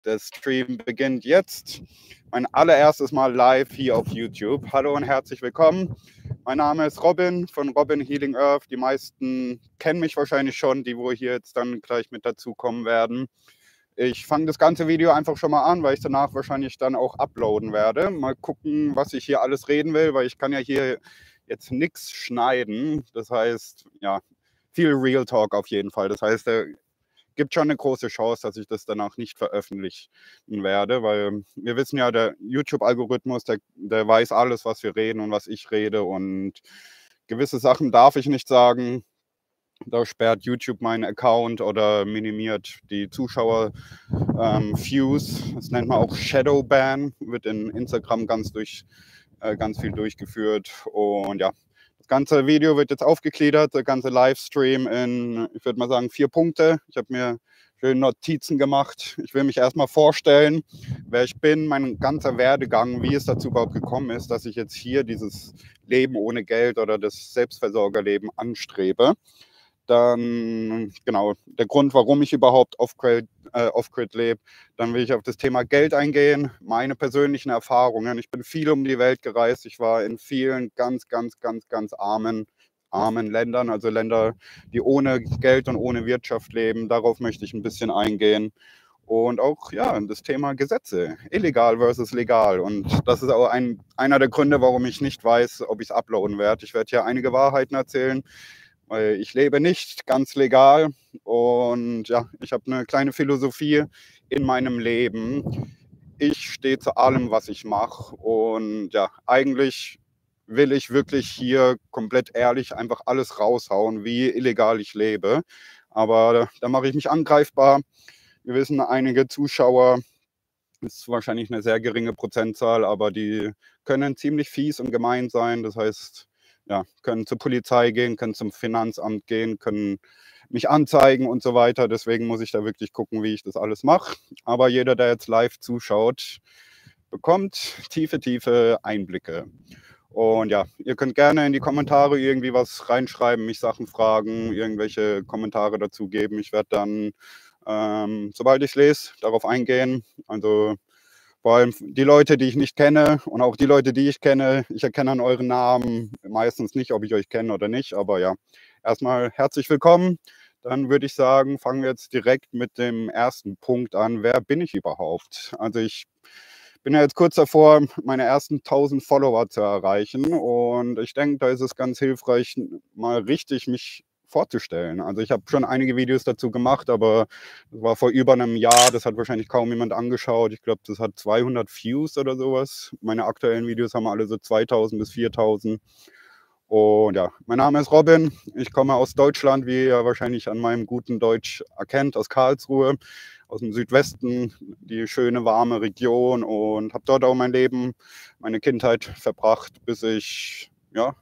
Der Stream beginnt jetzt. Mein allererstes Mal live hier auf YouTube. Hallo und herzlich willkommen. Mein Name ist Robin von Robin Healing Earth. Die meisten kennen mich wahrscheinlich schon, die wo hier jetzt dann gleich mit dazu kommen werden. Ich fange das ganze Video einfach schon mal an, weil ich danach wahrscheinlich dann auch uploaden werde. Mal gucken, was ich hier alles reden will, weil ich kann ja hier jetzt nichts schneiden. Das heißt, ja, viel Real Talk auf jeden Fall. Das heißt, gibt schon eine große Chance, dass ich das danach nicht veröffentlichen werde, weil wir wissen ja, der YouTube-Algorithmus, der weiß alles, was wir reden und was ich rede, und gewisse Sachen darf ich nicht sagen. Da sperrt YouTube meinen Account oder minimiert die Zuschauer-Views. Das nennt man auch Shadowban, wird in Instagram ganz viel durchgeführt. Und ja, das ganze Video wird jetzt aufgegliedert, der ganze Livestream in, ich würde mal sagen, 4 Punkte. Ich habe mir schön Notizen gemacht. Ich will mich erstmal vorstellen, wer ich bin, mein ganzer Werdegang, wie es dazu überhaupt gekommen ist, dass ich jetzt hier dieses Leben ohne Geld oder das Selbstversorgerleben anstrebe. Dann, genau, der Grund, warum ich überhaupt Off-Grid lebe. Dann will ich auf das Thema Geld eingehen, meine persönlichen Erfahrungen. Ich bin viel um die Welt gereist. Ich war in vielen ganz armen Ländern, also Länder, die ohne Geld und ohne Wirtschaft leben. Darauf möchte ich ein bisschen eingehen. Und auch, ja, das Thema Gesetze, illegal versus legal. Und das ist auch einer der Gründe, warum ich nicht weiß, ob ich es uploaden werde. Ich werde hier einige Wahrheiten erzählen, weil ich lebe nicht ganz legal, und ja, ich habe eine kleine Philosophie in meinem Leben. Ich stehe zu allem, was ich mache, und ja, eigentlich will ich wirklich hier komplett ehrlich einfach alles raushauen, wie illegal ich lebe. Aber da mache ich mich angreifbar. Wir wissen, einige Zuschauer, das ist wahrscheinlich eine sehr geringe Prozentzahl, aber die können ziemlich fies und gemein sein. Das heißt, ja, können zur Polizei gehen, können zum Finanzamt gehen, können mich anzeigen und so weiter. Deswegen muss ich da wirklich gucken, wie ich das alles mache. Aber jeder, der jetzt live zuschaut, bekommt tiefe Einblicke. Und ja, ihr könnt gerne in die Kommentare irgendwie was reinschreiben, mich Sachen fragen, irgendwelche Kommentare dazu geben. Ich werde dann, sobald ich es lese, darauf eingehen. Also vor allem die Leute, die ich nicht kenne, und auch die Leute, die ich kenne. Ich erkenne an euren Namen meistens nicht, ob ich euch kenne oder nicht. Aber ja, erstmal herzlich willkommen. Dann würde ich sagen, fangen wir jetzt direkt mit dem ersten Punkt an. Wer bin ich überhaupt? Also ich bin ja jetzt kurz davor, meine ersten 1000 Follower zu erreichen. Und ich denke, da ist es ganz hilfreich, mal richtig mich vorzustellen. Also ich habe schon einige Videos dazu gemacht, aber das war vor über einem Jahr. Das hat wahrscheinlich kaum jemand angeschaut. Ich glaube, das hat 200 Views oder sowas. Meine aktuellen Videos haben alle so 2000 bis 4000. Und ja, mein Name ist Robin. Ich komme aus Deutschland, wie ihr wahrscheinlich an meinem guten Deutsch erkennt, aus Karlsruhe, aus dem Südwesten, die schöne, warme Region, und habe dort auch mein Leben, meine Kindheit verbracht, bis ich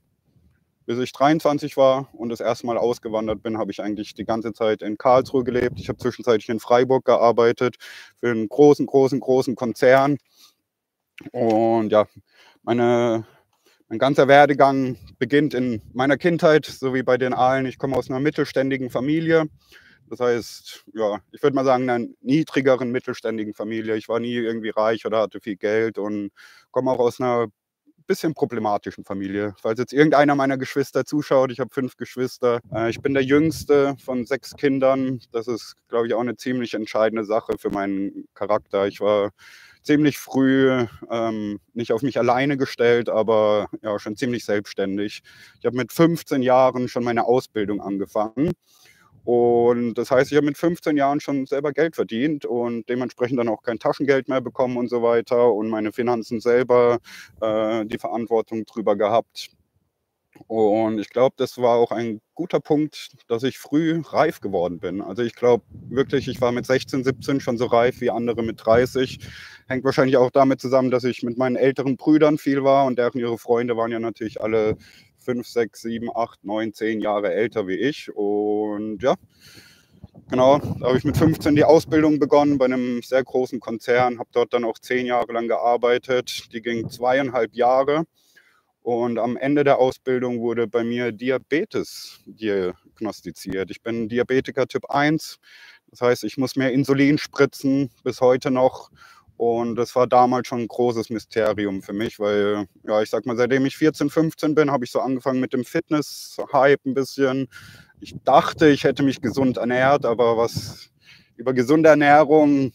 23 war und das erste Mal ausgewandert bin. Habe ich eigentlich die ganze Zeit in Karlsruhe gelebt. Ich habe zwischenzeitlich in Freiburg gearbeitet für einen großen Konzern. Und ja, mein ganzer Werdegang beginnt in meiner Kindheit, so wie bei den allen. Ich komme aus einer mittelständigen Familie. Das heißt, ja, ich würde mal sagen, einer niedrigeren mittelständigen Familie. Ich war nie irgendwie reich oder hatte viel Geld, und komme auch aus einer bisschen problematischen Familie. Falls jetzt irgendeiner meiner Geschwister zuschaut, ich habe 5 Geschwister. Ich bin der jüngste von 6 Kindern. Das ist, glaube ich, auch eine ziemlich entscheidende Sache für meinen Charakter. Ich war ziemlich früh nicht auf mich alleine gestellt, aber ja, schon ziemlich selbstständig. Ich habe mit 15 Jahren schon meine Ausbildung angefangen. Und das heißt, ich habe mit 15 Jahren schon selber Geld verdient und dementsprechend dann auch kein Taschengeld mehr bekommen und so weiter, und meine Finanzen selber die Verantwortung drüber gehabt. Und ich glaube, das war auch ein guter Punkt, dass ich früh reif geworden bin. Also ich glaube wirklich, ich war mit 16, 17 schon so reif wie andere mit 30. Hängt wahrscheinlich auch damit zusammen, dass ich mit meinen älteren Brüdern viel war, und deren ihre Freunde waren ja natürlich alle 5, 6, 7, 8, 9, 10 Jahre älter wie ich. Und ja, genau, da habe ich mit 15 die Ausbildung begonnen bei einem sehr großen Konzern, habe dort dann auch 10 Jahre lang gearbeitet. Die ging 2,5 Jahre. Und am Ende der Ausbildung wurde bei mir Diabetes diagnostiziert. Ich bin Diabetiker Typ 1. Das heißt, ich muss mir Insulin spritzen, bis heute noch. Und das war damals schon ein großes Mysterium für mich, weil, ja, ich sag mal, seitdem ich 14, 15 bin, habe ich so angefangen mit dem Fitness-Hype ein bisschen. Ich dachte, ich hätte mich gesund ernährt, aber was über gesunde Ernährung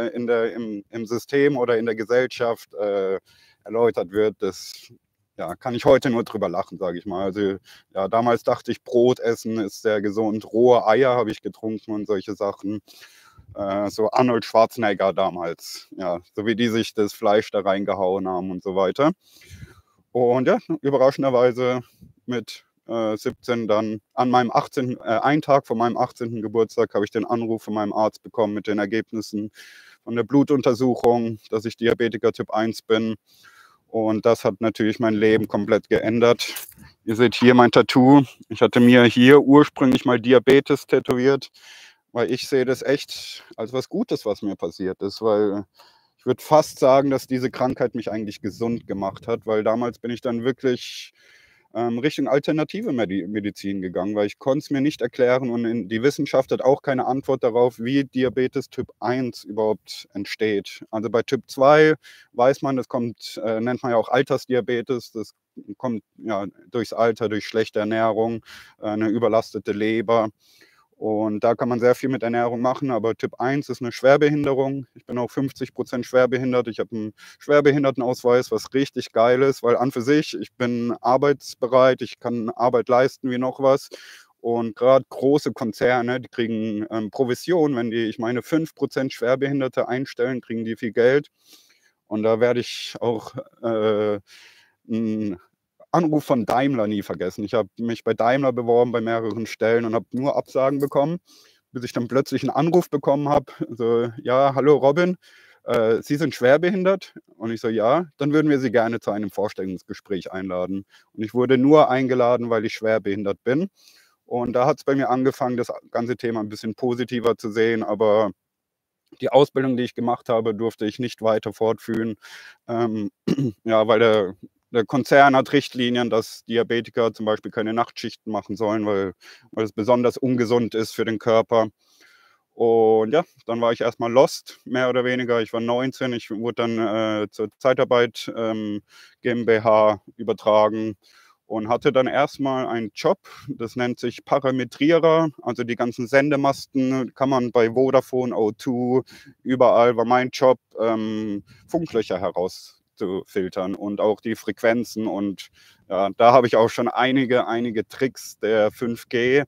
im System oder in der Gesellschaft erläutert wird, das ja, kann ich heute nur drüber lachen, sage ich mal. Also ja, damals dachte ich, Brot essen ist sehr gesund. Rohe Eier habe ich getrunken und solche Sachen. So Arnold Schwarzenegger damals, ja, so wie die sich das Fleisch da reingehauen haben und so weiter. Und ja, überraschenderweise mit 17 dann an meinem 18., einen Tag vor meinem 18. Geburtstag habe ich den Anruf von meinem Arzt bekommen mit den Ergebnissen von der Blutuntersuchung, dass ich Diabetiker Typ 1 bin. Und das hat natürlich mein Leben komplett geändert. Ihr seht hier mein Tattoo. Ich hatte mir hier ursprünglich mal Diabetes tätowiert, weil ich sehe das echt als was Gutes, was mir passiert ist, weil ich würde fast sagen, dass diese Krankheit mich eigentlich gesund gemacht hat, weil damals bin ich dann wirklich Richtung alternative Medizin gegangen, weil ich konnte es mir nicht erklären und die Wissenschaft hat auch keine Antwort darauf, wie Diabetes Typ 1 überhaupt entsteht. Also bei Typ 2 weiß man, das kommt, nennt man ja auch Altersdiabetes, das kommt ja durchs Alter, durch schlechte Ernährung, eine überlastete Leber. Und da kann man sehr viel mit Ernährung machen, aber Typ 1 ist eine Schwerbehinderung. Ich bin auch 50% schwerbehindert. Ich habe einen Schwerbehindertenausweis, was richtig geil ist, weil an für sich, ich bin arbeitsbereit, ich kann Arbeit leisten wie noch was. Und gerade große Konzerne, die kriegen Provision, wenn die, ich meine, 5% Schwerbehinderte einstellen, kriegen die viel Geld. Und da werde ich auch einen Anruf von Daimler nie vergessen. Ich habe mich bei Daimler beworben bei mehreren Stellen und habe nur Absagen bekommen, bis ich dann plötzlich einen Anruf bekommen habe. So, ja, hallo Robin, Sie sind schwerbehindert? Und ich so, ja, dann würden wir Sie gerne zu einem Vorstellungsgespräch einladen. Und ich wurde nur eingeladen, weil ich schwerbehindert bin. Und da hat es bei mir angefangen, das ganze Thema ein bisschen positiver zu sehen, aber die Ausbildung, die ich gemacht habe, durfte ich nicht weiter fortführen, ja, weil der Konzern hat Richtlinien, dass Diabetiker zum Beispiel keine Nachtschichten machen sollen, weil es besonders ungesund ist für den Körper. Und ja, dann war ich erstmal lost, mehr oder weniger. Ich war 19, ich wurde dann zur Zeitarbeit GmbH übertragen und hatte dann erstmal einen Job, das nennt sich Parametrierer, also die ganzen Sendemasten kann man bei Vodafone, O2, überall war mein Job, Funklöcher herauszufiltern und auch die Frequenzen und ja, da habe ich auch schon einige Tricks der 5G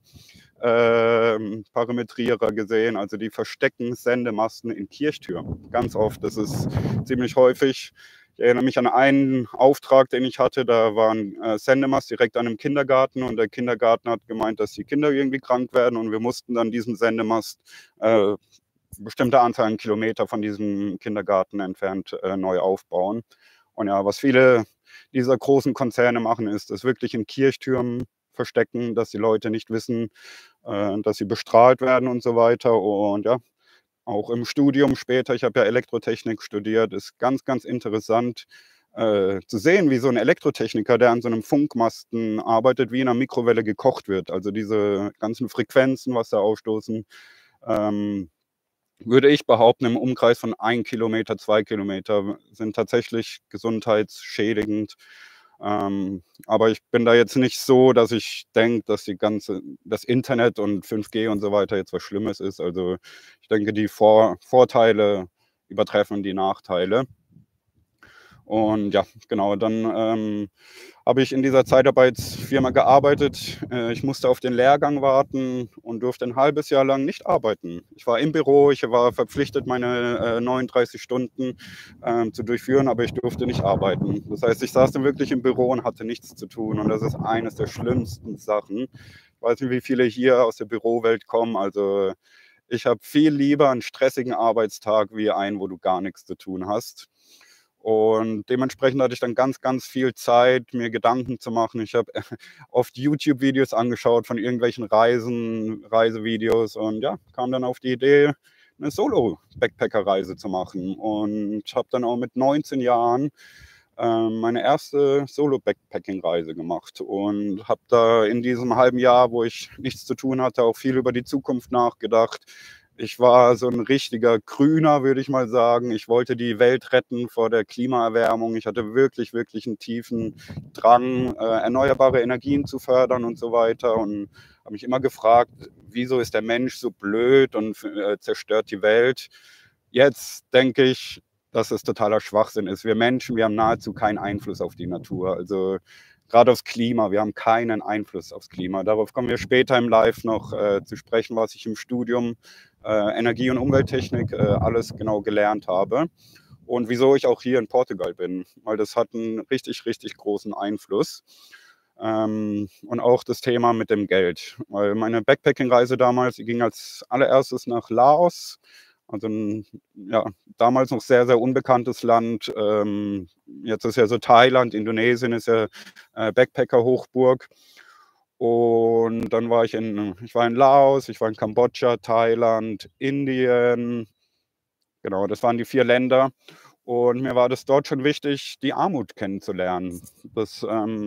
Parametrierer gesehen, also die verstecken Sendemasten in Kirchtürmen, ganz oft, das ist ziemlich häufig. Ich erinnere mich an einen Auftrag, den ich hatte, da war ein Sendemast direkt an einem Kindergarten und der Kindergarten hat gemeint, dass die Kinder irgendwie krank werden und wir mussten dann diesen Sendemast bestimmte Anzahl an Kilometer von diesem Kindergarten entfernt neu aufbauen. Und ja, was viele dieser großen Konzerne machen, ist es wirklich in Kirchtürmen verstecken, dass die Leute nicht wissen, dass sie bestrahlt werden und so weiter. Und ja, auch im Studium später, ich habe ja Elektrotechnik studiert, ist ganz interessant zu sehen, wie so ein Elektrotechniker, der an so einem Funkmasten arbeitet, wie in einer Mikrowelle gekocht wird. Also diese ganzen Frequenzen, was da ausstoßen, würde ich behaupten, im Umkreis von 1 Kilometer, 2 Kilometer sind tatsächlich gesundheitsschädigend. Aber ich bin da jetzt nicht so, dass ich denke, dass das Internet und 5G und so weiter jetzt was Schlimmes ist. Also ich denke, die Vorteile übertreffen die Nachteile. Und ja, genau, dann habe ich in dieser Zeitarbeitsfirma gearbeitet. Ich musste auf den Lehrgang warten und durfte ein halbes Jahr lang nicht arbeiten. Ich war im Büro, ich war verpflichtet, meine 39 Stunden zu durchführen, aber ich durfte nicht arbeiten. Das heißt, ich saß dann wirklich im Büro und hatte nichts zu tun. Und das ist eines der schlimmsten Sachen. Ich weiß nicht, wie viele hier aus der Bürowelt kommen. Also ich habe viel lieber einen stressigen Arbeitstag wie einen, wo du gar nichts zu tun hast. Und dementsprechend hatte ich dann ganz viel Zeit, mir Gedanken zu machen. Ich habe oft YouTube-Videos angeschaut von irgendwelchen Reisevideos und ja, kam dann auf die Idee, eine Solo-Backpacker-Reise zu machen. Und habe dann auch mit 19 Jahren meine erste Solo-Backpacking-Reise gemacht und habe da in diesem halben Jahr, wo ich nichts zu tun hatte, auch viel über die Zukunft nachgedacht. Ich war so ein richtiger Grüner, würde ich mal sagen. Ich wollte die Welt retten vor der Klimaerwärmung. Ich hatte wirklich, wirklich einen tiefen Drang, erneuerbare Energien zu fördern und so weiter und habe mich immer gefragt: „Wieso ist der Mensch so blöd und zerstört die Welt?“ Jetzt denke ich, dass es totaler Schwachsinn ist. Wir Menschen, wir haben nahezu keinen Einfluss auf die Natur. Also, gerade aufs Klima, wir haben keinen Einfluss aufs Klima. Darauf kommen wir später im Live noch, zu sprechen, was ich im Studium, Energie und Umwelttechnik, alles genau gelernt habe und wieso ich auch hier in Portugal bin, weil das hat einen richtig, richtig großen Einfluss. Und auch das Thema mit dem Geld, weil meine Backpacking-Reise damals, die ging als Allererstes nach Laos, also 'n, ja, damals noch sehr, sehr unbekanntes Land. Jetzt ist ja so Thailand, Indonesien ist ja, Backpacker-Hochburg. Und dann war in Laos, ich war in Kambodscha, Thailand, Indien. Genau, das waren die 4 Länder. Und mir war das dort schon wichtig, die Armut kennenzulernen. Das,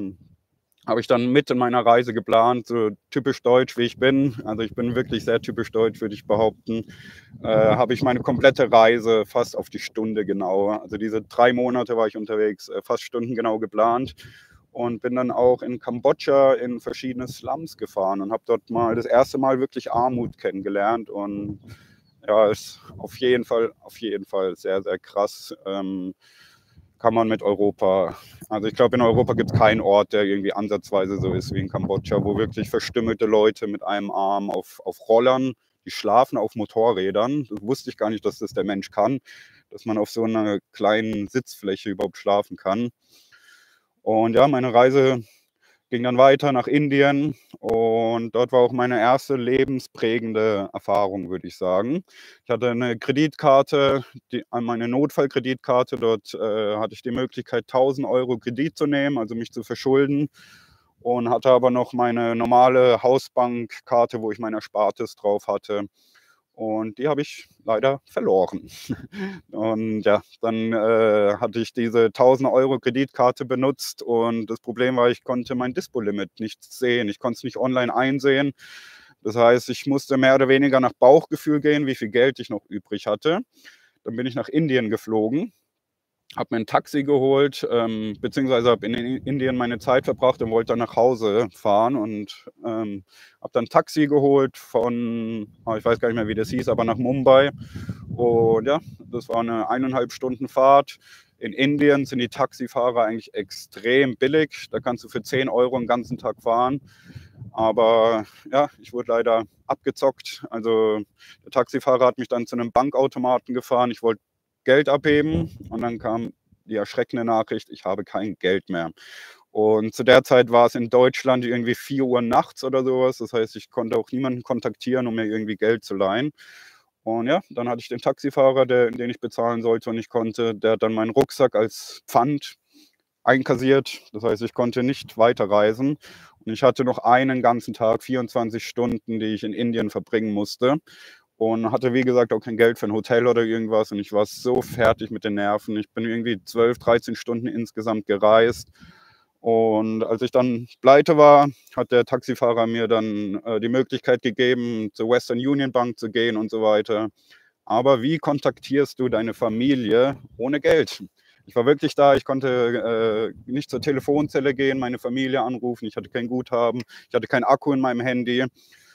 habe ich dann mit in meiner Reise geplant, so typisch deutsch, wie ich bin. Also, ich bin wirklich sehr typisch deutsch, würde ich behaupten. Habe ich meine komplette Reise fast auf die Stunde genau, also diese 3 Monate war ich unterwegs, fast stundengenau geplant und bin dann auch in Kambodscha in verschiedene Slums gefahren und habe dort mal das erste Mal wirklich Armut kennengelernt und ja, ist auf jeden Fall sehr, sehr krass. Kann man mit Europa, also ich glaube, in Europa gibt es keinen Ort, der irgendwie ansatzweise so ist wie in Kambodscha, wo wirklich verstümmelte Leute mit einem Arm auf Rollern, die schlafen auf Motorrädern. Das wusste ich gar nicht, dass das der Mensch kann, dass man auf so einer kleinen Sitzfläche überhaupt schlafen kann. Und ja, meine Reise ging dann weiter nach Indien und dort war auch meine erste lebensprägende Erfahrung, würde ich sagen. Ich hatte eine Kreditkarte, meine Notfallkreditkarte. Dort, hatte ich die Möglichkeit, 1.000 € Kredit zu nehmen, also mich zu verschulden und hatte aber noch meine normale Hausbankkarte, wo ich mein Erspartes drauf hatte. Und die habe ich leider verloren. Und ja, dann, hatte ich diese 1.000 € Kreditkarte benutzt und das Problem war, ich konnte mein Dispo-Limit nicht sehen. Ich konnte es nicht online einsehen. Das heißt, ich musste mehr oder weniger nach Bauchgefühl gehen, wie viel Geld ich noch übrig hatte. Dann bin ich nach Indien geflogen, habe mir ein Taxi geholt, beziehungsweise habe in Indien meine Zeit verbracht und wollte dann nach Hause fahren und, habe dann 'n Taxi geholt von, ich weiß gar nicht mehr, wie das hieß, aber nach Mumbai. Und ja, das war eine 1,5 Stunden Fahrt. In Indien sind die Taxifahrer eigentlich extrem billig. Da kannst du für 10 € 'n ganzen Tag fahren. Aber ja, ich wurde leider abgezockt. Also, der Taxifahrer hat mich dann zu einem Bankautomaten gefahren. Ich wollte Geld abheben und dann kam die erschreckende Nachricht: Ich habe kein Geld mehr. Und zu der Zeit war es in Deutschland irgendwie 4 Uhr nachts oder sowas. Das heißt, ich konnte auch niemanden kontaktieren, um mir irgendwie Geld zu leihen. Und ja, dann hatte ich den Taxifahrer, den ich bezahlen sollte und nicht konnte. Der hat dann meinen Rucksack als Pfand einkassiert. Das heißt, ich konnte nicht weiterreisen. Und ich hatte noch einen ganzen Tag, 24 Stunden, die ich in Indien verbringen musste. Und hatte, wie gesagt, auch kein Geld für ein Hotel oder irgendwas. Und ich war so fertig mit den Nerven. Ich bin irgendwie 12, 13 Stunden insgesamt gereist. Und als ich dann pleite war, hat der Taxifahrer mir dann die Möglichkeit gegeben, zur Western Union Bank zu gehen und so weiter. Aber wie kontaktierst du deine Familie ohne Geld? Ich war wirklich da, ich konnte nicht zur Telefonzelle gehen, meine Familie anrufen, ich hatte kein Guthaben, ich hatte keinen Akku in meinem Handy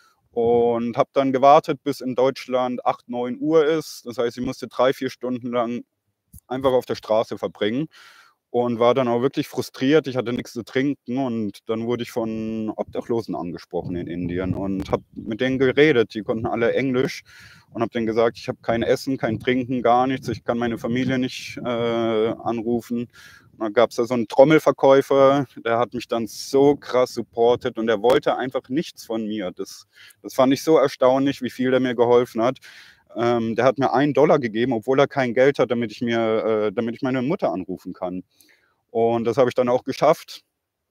und habe dann gewartet, bis in Deutschland 8, 9 Uhr ist. Das heißt, ich musste 3, 4 Stunden lang einfach auf der Straße verbringen und war dann auch wirklich frustriert. Ich hatte nichts zu trinken und dann wurde ich von Obdachlosen angesprochen in Indien und habe mit denen geredet. Die konnten alle Englisch und habe denen gesagt, ich habe kein Essen, kein Trinken, gar nichts. Ich kann meine Familie nicht anrufen. Und dann gab es da so einen Trommelverkäufer, der hat mich dann so krass supportet und der wollte einfach nichts von mir. Das fand ich so erstaunlich, wie viel der mir geholfen hat. Der hat mir 1 $ gegeben, obwohl er kein Geld hat, damit ich meine Mutter anrufen kann. Und das habe ich dann auch geschafft.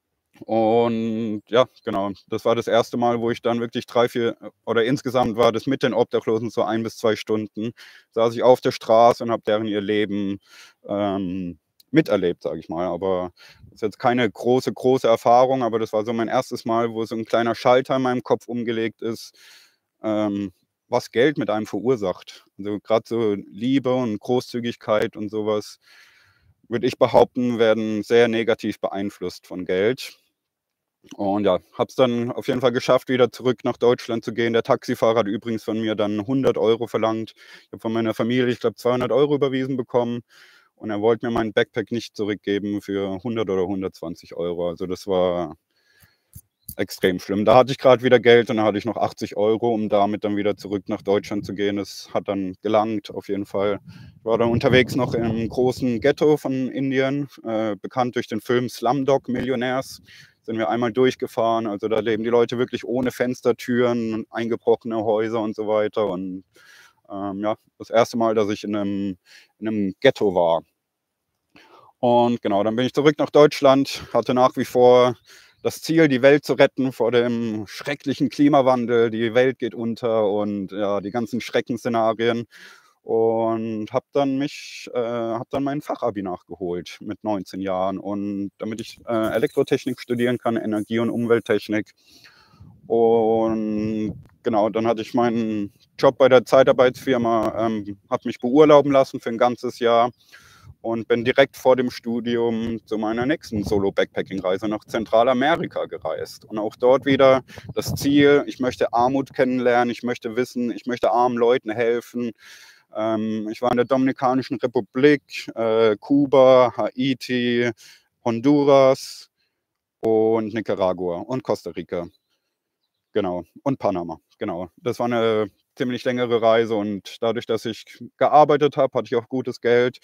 Und ja, genau, das war das erste Mal, wo ich dann wirklich 3, 4 oder insgesamt war das mit den Obdachlosen so 1 bis 2 Stunden, saß ich auf der Straße und habe deren ihr Leben, miterlebt, sage ich mal. Aber das ist jetzt keine große Erfahrung, aber das war so mein erstes Mal, wo so ein kleiner Schalter in meinem Kopf umgelegt ist. Ähm, was Geld mit einem verursacht. Also gerade so Liebe und Großzügigkeit und sowas, würde ich behaupten, werden sehr negativ beeinflusst von Geld. Und ja, habe es dann auf jeden Fall geschafft, wieder zurück nach Deutschland zu gehen. Der Taxifahrer hat übrigens von mir dann 100 € verlangt. Ich habe von meiner Familie, ich glaube, 200 € überwiesen bekommen. Und er wollte mir meinen Backpack nicht zurückgeben für 100 oder 120 €. Also das war extrem schlimm. Da hatte ich gerade wieder Geld und dann hatte ich noch 80 €, um damit dann wieder zurück nach Deutschland zu gehen. Das hat dann gelangt, auf jeden Fall. Ich war dann unterwegs noch im großen Ghetto von Indien, bekannt durch den Film Slumdog Millionärs. Sind wir einmal durchgefahren. Also da leben die Leute wirklich ohne Fenstertüren, eingebrochene Häuser und so weiter. Und ja, das erste Mal, dass ich in einem Ghetto war. Und genau, dann bin ich zurück nach Deutschland, hatte nach wie vor das Ziel, die Welt zu retten vor dem schrecklichen Klimawandel. Die Welt geht unter und ja, die ganzen Schreckensszenarien. Und habe dann mein Fachabi nachgeholt mit 19 Jahren. Und damit ich Elektrotechnik studieren kann, Energie- und Umwelttechnik. Und genau, dann hatte ich meinen Job bei der Zeitarbeitsfirma, habe mich beurlauben lassen für ein ganzes Jahr und bin direkt vor dem Studium zu meiner nächsten Solo-Backpacking-Reise nach Zentralamerika gereist. Und auch dort wieder das Ziel, ich möchte Armut kennenlernen, ich möchte wissen, ich möchte armen Leuten helfen. Ich war in der Dominikanischen Republik, Kuba, Haiti, Honduras und Nicaragua und Costa Rica. Genau, und Panama, genau. Das war eine ziemlich längere Reise und dadurch, dass ich gearbeitet habe, hatte ich auch gutes Geld.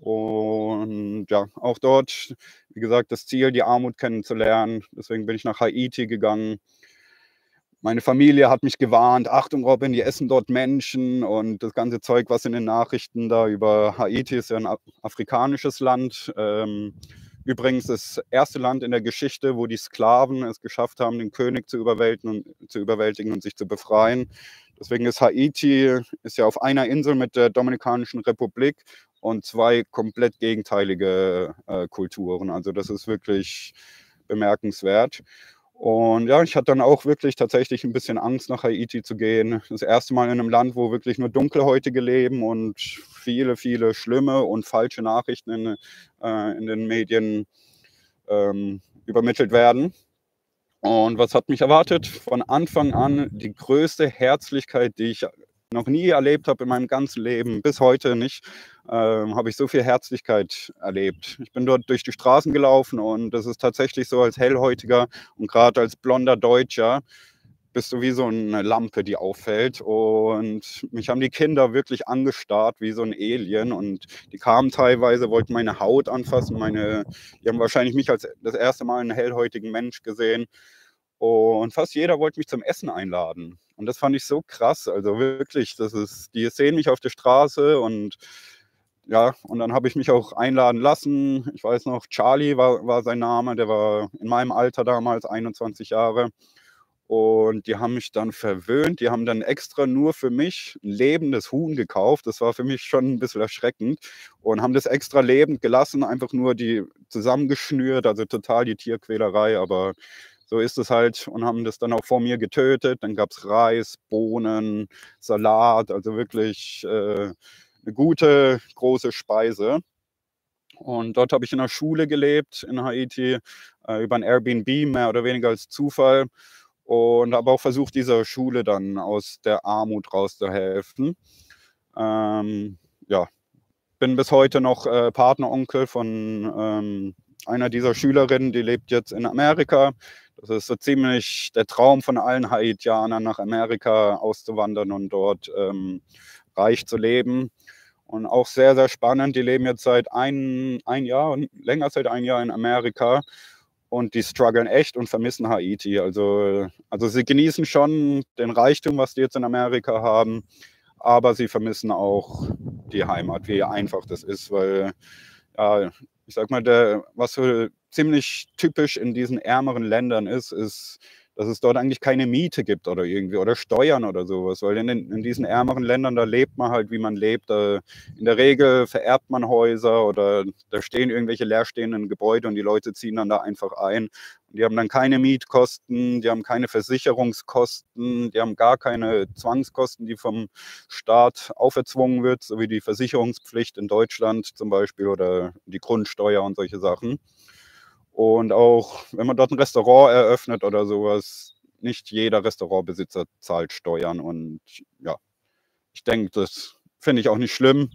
Und ja, auch dort, wie gesagt, das Ziel, die Armut kennenzulernen. Deswegen bin ich nach Haiti gegangen. Meine Familie hat mich gewarnt: „Achtung, Robin, die essen dort Menschen“, und das ganze Zeug, was in den Nachrichten da über Haiti ist ja ein afrikanisches Land. Übrigens das erste Land in der Geschichte, wo die Sklaven es geschafft haben, den König zu überwältigen und sich zu befreien. Deswegen ist Haiti ja auf einer Insel mit der Dominikanischen Republik und zwei komplett gegenteilige Kulturen. Also das ist wirklich bemerkenswert. Und ja, ich hatte dann auch wirklich tatsächlich ein bisschen Angst, nach Haiti zu gehen. Das erste Mal in einem Land, wo wirklich nur Dunkelhäutige leben und viele, viele schlimme und falsche Nachrichten in den Medien übermittelt werden. Und was hat mich erwartet? Von Anfang an die größte Herzlichkeit, die ich noch nie erlebt habe in meinem ganzen Leben, bis heute nicht, habe ich so viel Herzlichkeit erlebt. Ich bin dort durch die Straßen gelaufen und das ist tatsächlich so, als Hellhäutiger und gerade als blonder Deutscher bist du wie so eine Lampe, die auffällt. Und mich haben die Kinder wirklich angestarrt wie so ein Alien. Und die kamen teilweise, wollten meine Haut anfassen. Die haben wahrscheinlich mich als das erste Mal einen hellhäutigen Mensch gesehen. Und fast jeder wollte mich zum Essen einladen. Und das fand ich so krass. Also wirklich, die sehen mich auf der Straße und ja, und dann habe ich mich auch einladen lassen. Ich weiß noch, Charlie war sein Name, der war in meinem Alter damals, 21 Jahre. Und die haben mich dann verwöhnt. Die haben dann extra nur für mich ein lebendes Huhn gekauft. Das war für mich schon ein bisschen erschreckend. Und haben das extra lebend gelassen, einfach nur die zusammengeschnürt, also total die Tierquälerei, aber so ist es halt. Und haben das dann auch vor mir getötet. Dann gab es Reis, Bohnen, Salat, also wirklich eine gute, große Speise. Und dort habe ich in einer Schule gelebt in Haiti, über ein Airbnb, mehr oder weniger als Zufall. Und habe auch versucht, dieser Schule dann aus der Armut rauszuhelfen. Ja, bin bis heute noch Partneronkel von einer dieser Schülerinnen, die lebt jetzt in Amerika. Das ist so ziemlich der Traum von allen Haitianern, nach Amerika auszuwandern und dort reich zu leben. Und auch sehr, sehr spannend. Die leben jetzt seit ein Jahr, länger als ein Jahr in Amerika. Und die strugglen echt und vermissen Haiti. Also sie genießen schon den Reichtum, was die jetzt in Amerika haben, aber sie vermissen auch die Heimat, wie einfach das ist, weil, ja, ich sag mal, was so ziemlich typisch in diesen ärmeren Ländern ist dass es dort eigentlich keine Miete gibt oder irgendwie oder Steuern oder sowas, weil in diesen ärmeren Ländern, da lebt man halt, wie man lebt. In der Regel vererbt man Häuser oder da stehen irgendwelche leerstehenden Gebäude und die Leute ziehen dann da einfach ein. Und die haben dann keine Mietkosten, die haben keine Versicherungskosten, die haben gar keine Zwangskosten, die vom Staat auferzwungen wird, so wie die Versicherungspflicht in Deutschland zum Beispiel oder die Grundsteuer und solche Sachen. Und auch wenn man dort ein Restaurant eröffnet oder sowas, nicht jeder Restaurantbesitzer zahlt Steuern. Und ja, ich denke, das finde ich auch nicht schlimm.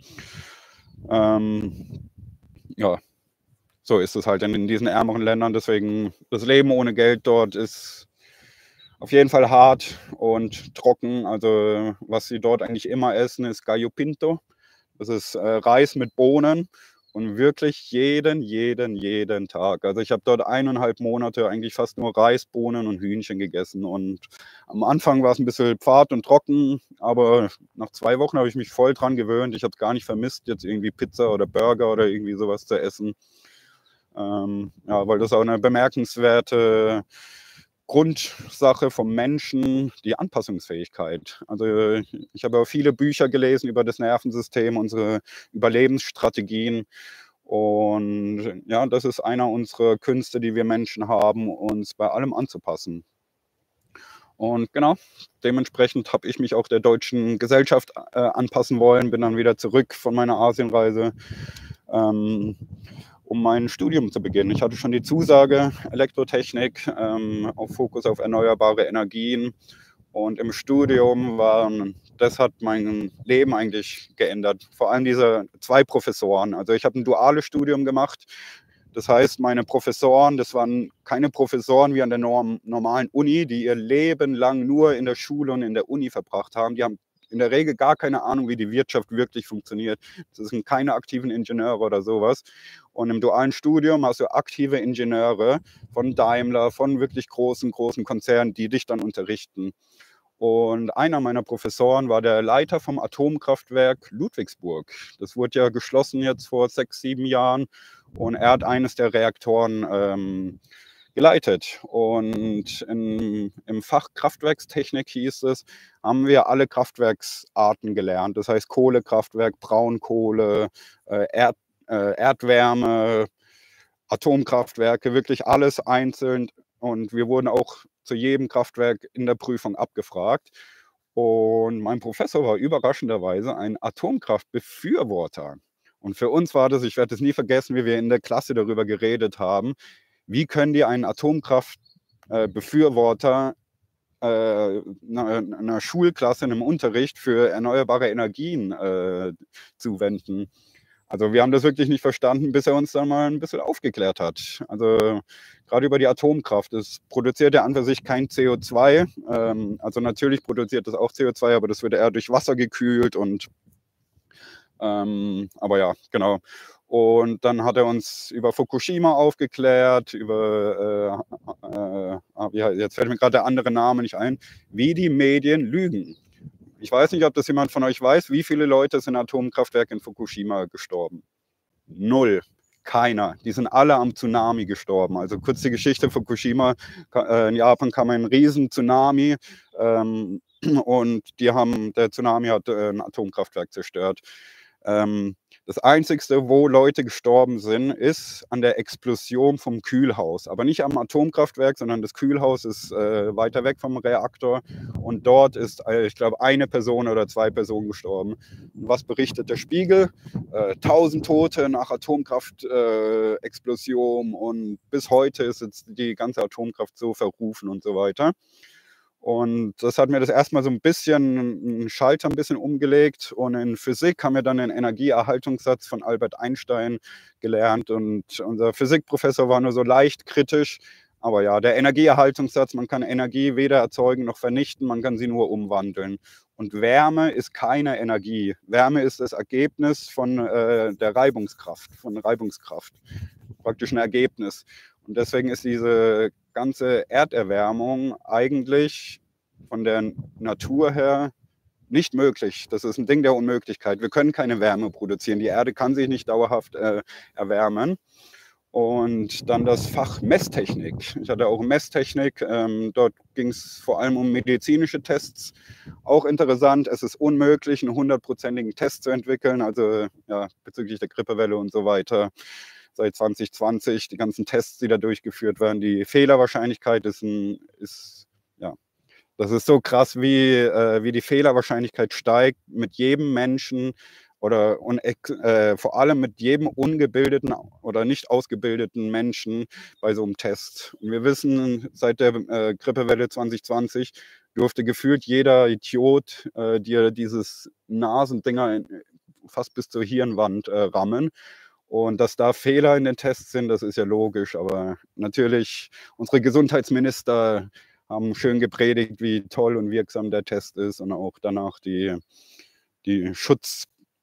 Ja, so ist es halt in diesen ärmeren Ländern. Deswegen, das Leben ohne Geld dort ist auf jeden Fall hart und trocken. Also was sie dort eigentlich immer essen, ist Gallo Pinto. Das ist Reis mit Bohnen. Und wirklich jeden Tag. Also ich habe dort 1,5 Monate eigentlich fast nur Reis, Bohnen und Hühnchen gegessen. Und am Anfang war es ein bisschen fad und trocken, aber nach 2 Wochen habe ich mich voll dran gewöhnt. Ich habe es gar nicht vermisst, jetzt irgendwie Pizza oder Burger oder irgendwie sowas zu essen. Ja, weil das auch eine bemerkenswerte Grundsache vom Menschen, die Anpassungsfähigkeit. Also ich habe auch viele Bücher gelesen über das Nervensystem, unsere Überlebensstrategien. Und ja, das ist einer unserer Künste, die wir Menschen haben, uns bei allem anzupassen. Und genau, dementsprechend habe ich mich auch der deutschen Gesellschaft anpassen wollen, bin dann wieder zurück von meiner Asienreise, um mein Studium zu beginnen. Ich hatte schon die Zusage Elektrotechnik, auf Fokus auf erneuerbare Energien. Und im Studium das hat mein Leben eigentlich geändert. Vor allem diese 2 Professoren. Also ich habe ein duales Studium gemacht. Das heißt, meine Professoren, das waren keine Professoren wie an der normalen Uni, die ihr Leben lang nur in der Schule und in der Uni verbracht haben. Die haben in der Regel gar keine Ahnung, wie die Wirtschaft wirklich funktioniert. Das sind keine aktiven Ingenieure oder sowas. Und im dualen Studium hast du aktive Ingenieure von Daimler, von wirklich großen Konzernen, die dich dann unterrichten. Und einer meiner Professoren war der Leiter vom Atomkraftwerk Ludwigsburg. Das wurde ja geschlossen jetzt vor 6, 7 Jahren. Und er hat eines der Reaktoren geleitet. Und im Fach Kraftwerkstechnik hieß es, haben wir alle Kraftwerksarten gelernt. Das heißt Kohlekraftwerk, Braunkohle, Erdwärme, Atomkraftwerke, wirklich alles einzeln. Und wir wurden auch zu jedem Kraftwerk in der Prüfung abgefragt. Und mein Professor war überraschenderweise ein Atomkraftbefürworter. Und für uns war das, ich werde es nie vergessen, wie wir in der Klasse darüber geredet haben, wie können die einen Atomkraftbefürworter einer Schulklasse in einem Unterricht für erneuerbare Energien zuwenden. Also wir haben das wirklich nicht verstanden, bis er uns dann mal ein bisschen aufgeklärt hat. Also gerade über die Atomkraft. Es produziert ja an für sich kein CO2. Also natürlich produziert es auch CO2, aber das wird eher durch Wasser gekühlt. Aber ja, genau. Und dann hat er uns über Fukushima aufgeklärt, jetzt fällt mir gerade der andere Name nicht ein, wie die Medien lügen. Ich weiß nicht, ob das jemand von euch weiß, wie viele Leute sind im Atomkraftwerk in Fukushima gestorben? 0. Keiner. Die sind alle am Tsunami gestorben. Also kurz die Geschichte Fukushima. In Japan kam ein riesen Tsunami und der Tsunami hat ein Atomkraftwerk zerstört. Das Einzige, wo Leute gestorben sind, ist an der Explosion vom Kühlhaus. Aber nicht am Atomkraftwerk, sondern das Kühlhaus ist weiter weg vom Reaktor. Und dort ist, ich glaube, 1 Person oder 2 Personen gestorben. Und was berichtet der Spiegel? 1000 Tote nach Atomkraftexplosion. Und bis heute ist jetzt die ganze Atomkraft so verrufen und so weiter. Und das hat mir das erstmal so ein bisschen, einen Schalter ein bisschen umgelegt. Und in Physik haben wir dann den Energieerhaltungssatz von Albert Einstein gelernt. Und unser Physikprofessor war nur so leicht kritisch. Aber ja, der Energieerhaltungssatz, man kann Energie weder erzeugen noch vernichten, man kann sie nur umwandeln. Und Wärme ist keine Energie. Wärme ist das Ergebnis von der Reibungskraft, praktisch ein Ergebnis. Und deswegen ist diese ganze Erderwärmung eigentlich von der Natur her nicht möglich. Das ist ein Ding der Unmöglichkeit. Wir können keine Wärme produzieren. Die Erde kann sich nicht dauerhaft erwärmen. und dann das Fach Messtechnik. Ich hatte auch Messtechnik. Dort ging es vor allem um medizinische Tests. Auch interessant, es ist unmöglich, einen 100%igen Test zu entwickeln, also ja, bezüglich der Grippewelle und so weiter. Seit 2020, die ganzen Tests, die da durchgeführt werden, die Fehlerwahrscheinlichkeit ist ja, das ist so krass, wie die Fehlerwahrscheinlichkeit steigt mit jedem Menschen oder vor allem mit jedem ungebildeten oder nicht ausgebildeten Menschen bei so einem Test. Und wir wissen, seit der Grippewelle 2020 durfte gefühlt jeder Idiot dir dieses Nasendinger fast bis zur Hirnwand rammen. Und dass da Fehler in den Tests sind, das ist ja logisch. Aber natürlich, unsere Gesundheitsminister haben schön gepredigt, wie toll und wirksam der Test ist und auch danach die Schutz.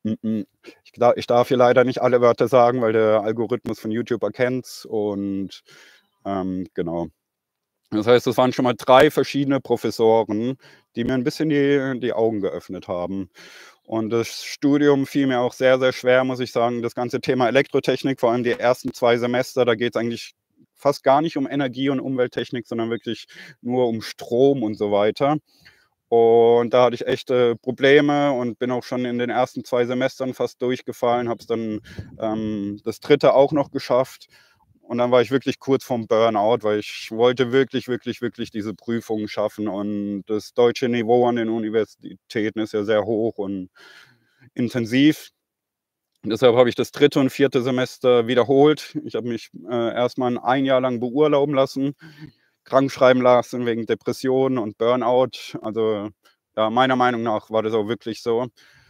Ich darf hier leider nicht alle Wörter sagen, weil der Algorithmus von YouTube erkennt es. Und genau. Das heißt, es waren schon mal 3 verschiedene Professoren, die mir ein bisschen die Augen geöffnet haben. Und das Studium fiel mir auch sehr, sehr schwer, muss ich sagen. Das ganze Thema Elektrotechnik, vor allem die ersten 2 Semester, da geht es eigentlich fast gar nicht um Energie- und Umwelttechnik, sondern wirklich nur um Strom und so weiter. Und da hatte ich echte Probleme und bin auch schon in den ersten 2 Semestern fast durchgefallen, habe es dann das 3. auch noch geschafft. Und dann war ich wirklich kurz vorm Burnout, weil ich wollte wirklich, wirklich, wirklich diese Prüfungen schaffen. Und das deutsche Niveau an den Universitäten ist ja sehr hoch und intensiv. Und deshalb habe ich das 3. und 4. Semester wiederholt. Ich habe mich erstmal ein Jahr lang beurlauben lassen, krank schreiben lassen wegen Depressionen und Burnout. Also ja, meiner Meinung nach war das auch wirklich so.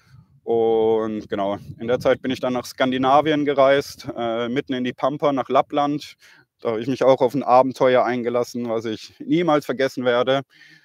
Und genau, in der Zeit bin ich dann nach Skandinavien gereist, mitten in die Pampa nach Lappland. Da habe ich mich auch auf ein Abenteuer eingelassen, was ich niemals vergessen werde.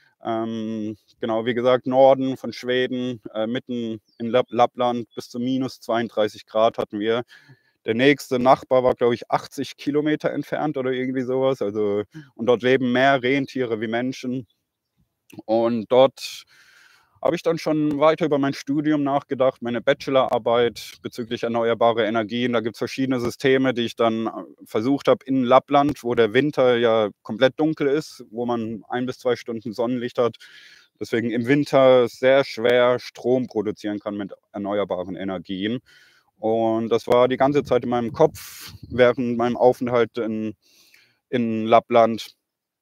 Genau, wie gesagt, Norden von Schweden, mitten in Lappland, bis zu minus 32 Grad hatten wir. Der nächste Nachbar war, glaube ich, 80 Kilometer entfernt oder irgendwie sowas. Also, und dort leben mehr Rentiere wie Menschen. Und dort habe ich dann schon weiter über mein Studium nachgedacht, meine Bachelorarbeit bezüglich erneuerbare Energien. Da gibt es verschiedene Systeme, die ich dann versucht habe in Lappland, wo der Winter ja komplett dunkel ist, wo man 1 bis 2 Stunden Sonnenlicht hat. Deswegen im Winter sehr schwer Strom produzieren kann mit erneuerbaren Energien. Und das war die ganze Zeit in meinem Kopf während meinem Aufenthalt in Lappland.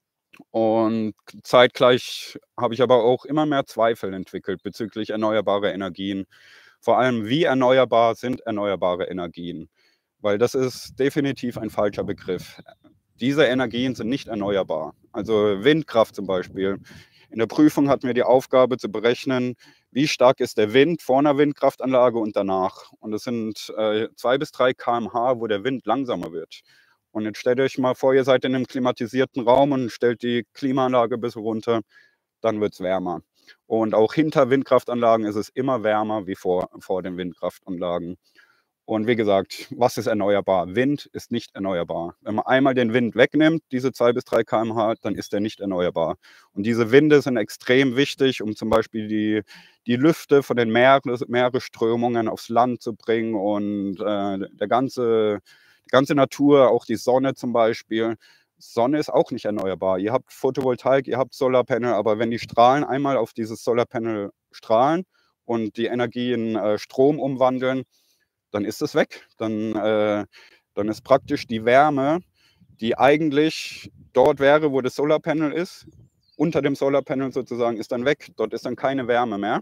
Und zeitgleich habe ich aber auch immer mehr Zweifel entwickelt bezüglich erneuerbarer Energien. Vor allem, wie erneuerbar sind erneuerbare Energien? Weil das ist definitiv ein falscher Begriff. Diese Energien sind nicht erneuerbar. Also Windkraft zum Beispiel. In der Prüfung hatten wir die Aufgabe zu berechnen, wie stark ist der Wind vor einer Windkraftanlage und danach. Und es sind 2 bis 3 km/h, wo der Wind langsamer wird. Und jetzt stellt euch mal vor, ihr seid in einem klimatisierten Raum und stellt die Klimaanlage ein bisschen runter, dann wird es wärmer. Und auch hinter Windkraftanlagen ist es immer wärmer wie vor den Windkraftanlagen. Und wie gesagt, was ist erneuerbar? Wind ist nicht erneuerbar. Wenn man einmal den Wind wegnimmt, diese 2 bis 3 km/h, dann ist er nicht erneuerbar. Und diese Winde sind extrem wichtig, um zum Beispiel die Lüfte von den Meeresströmungen aufs Land zu bringen und die ganze Natur, auch die Sonne zum Beispiel. Sonne ist auch nicht erneuerbar. Ihr habt Photovoltaik, ihr habt Solarpanel, aber wenn die Strahlen einmal auf dieses Solarpanel strahlen und die Energie in Strom umwandeln, dann ist es weg. Dann ist praktisch die Wärme, die eigentlich dort wäre, wo das Solarpanel ist, unter dem Solarpanel sozusagen, ist dann weg. Dort ist dann keine Wärme mehr.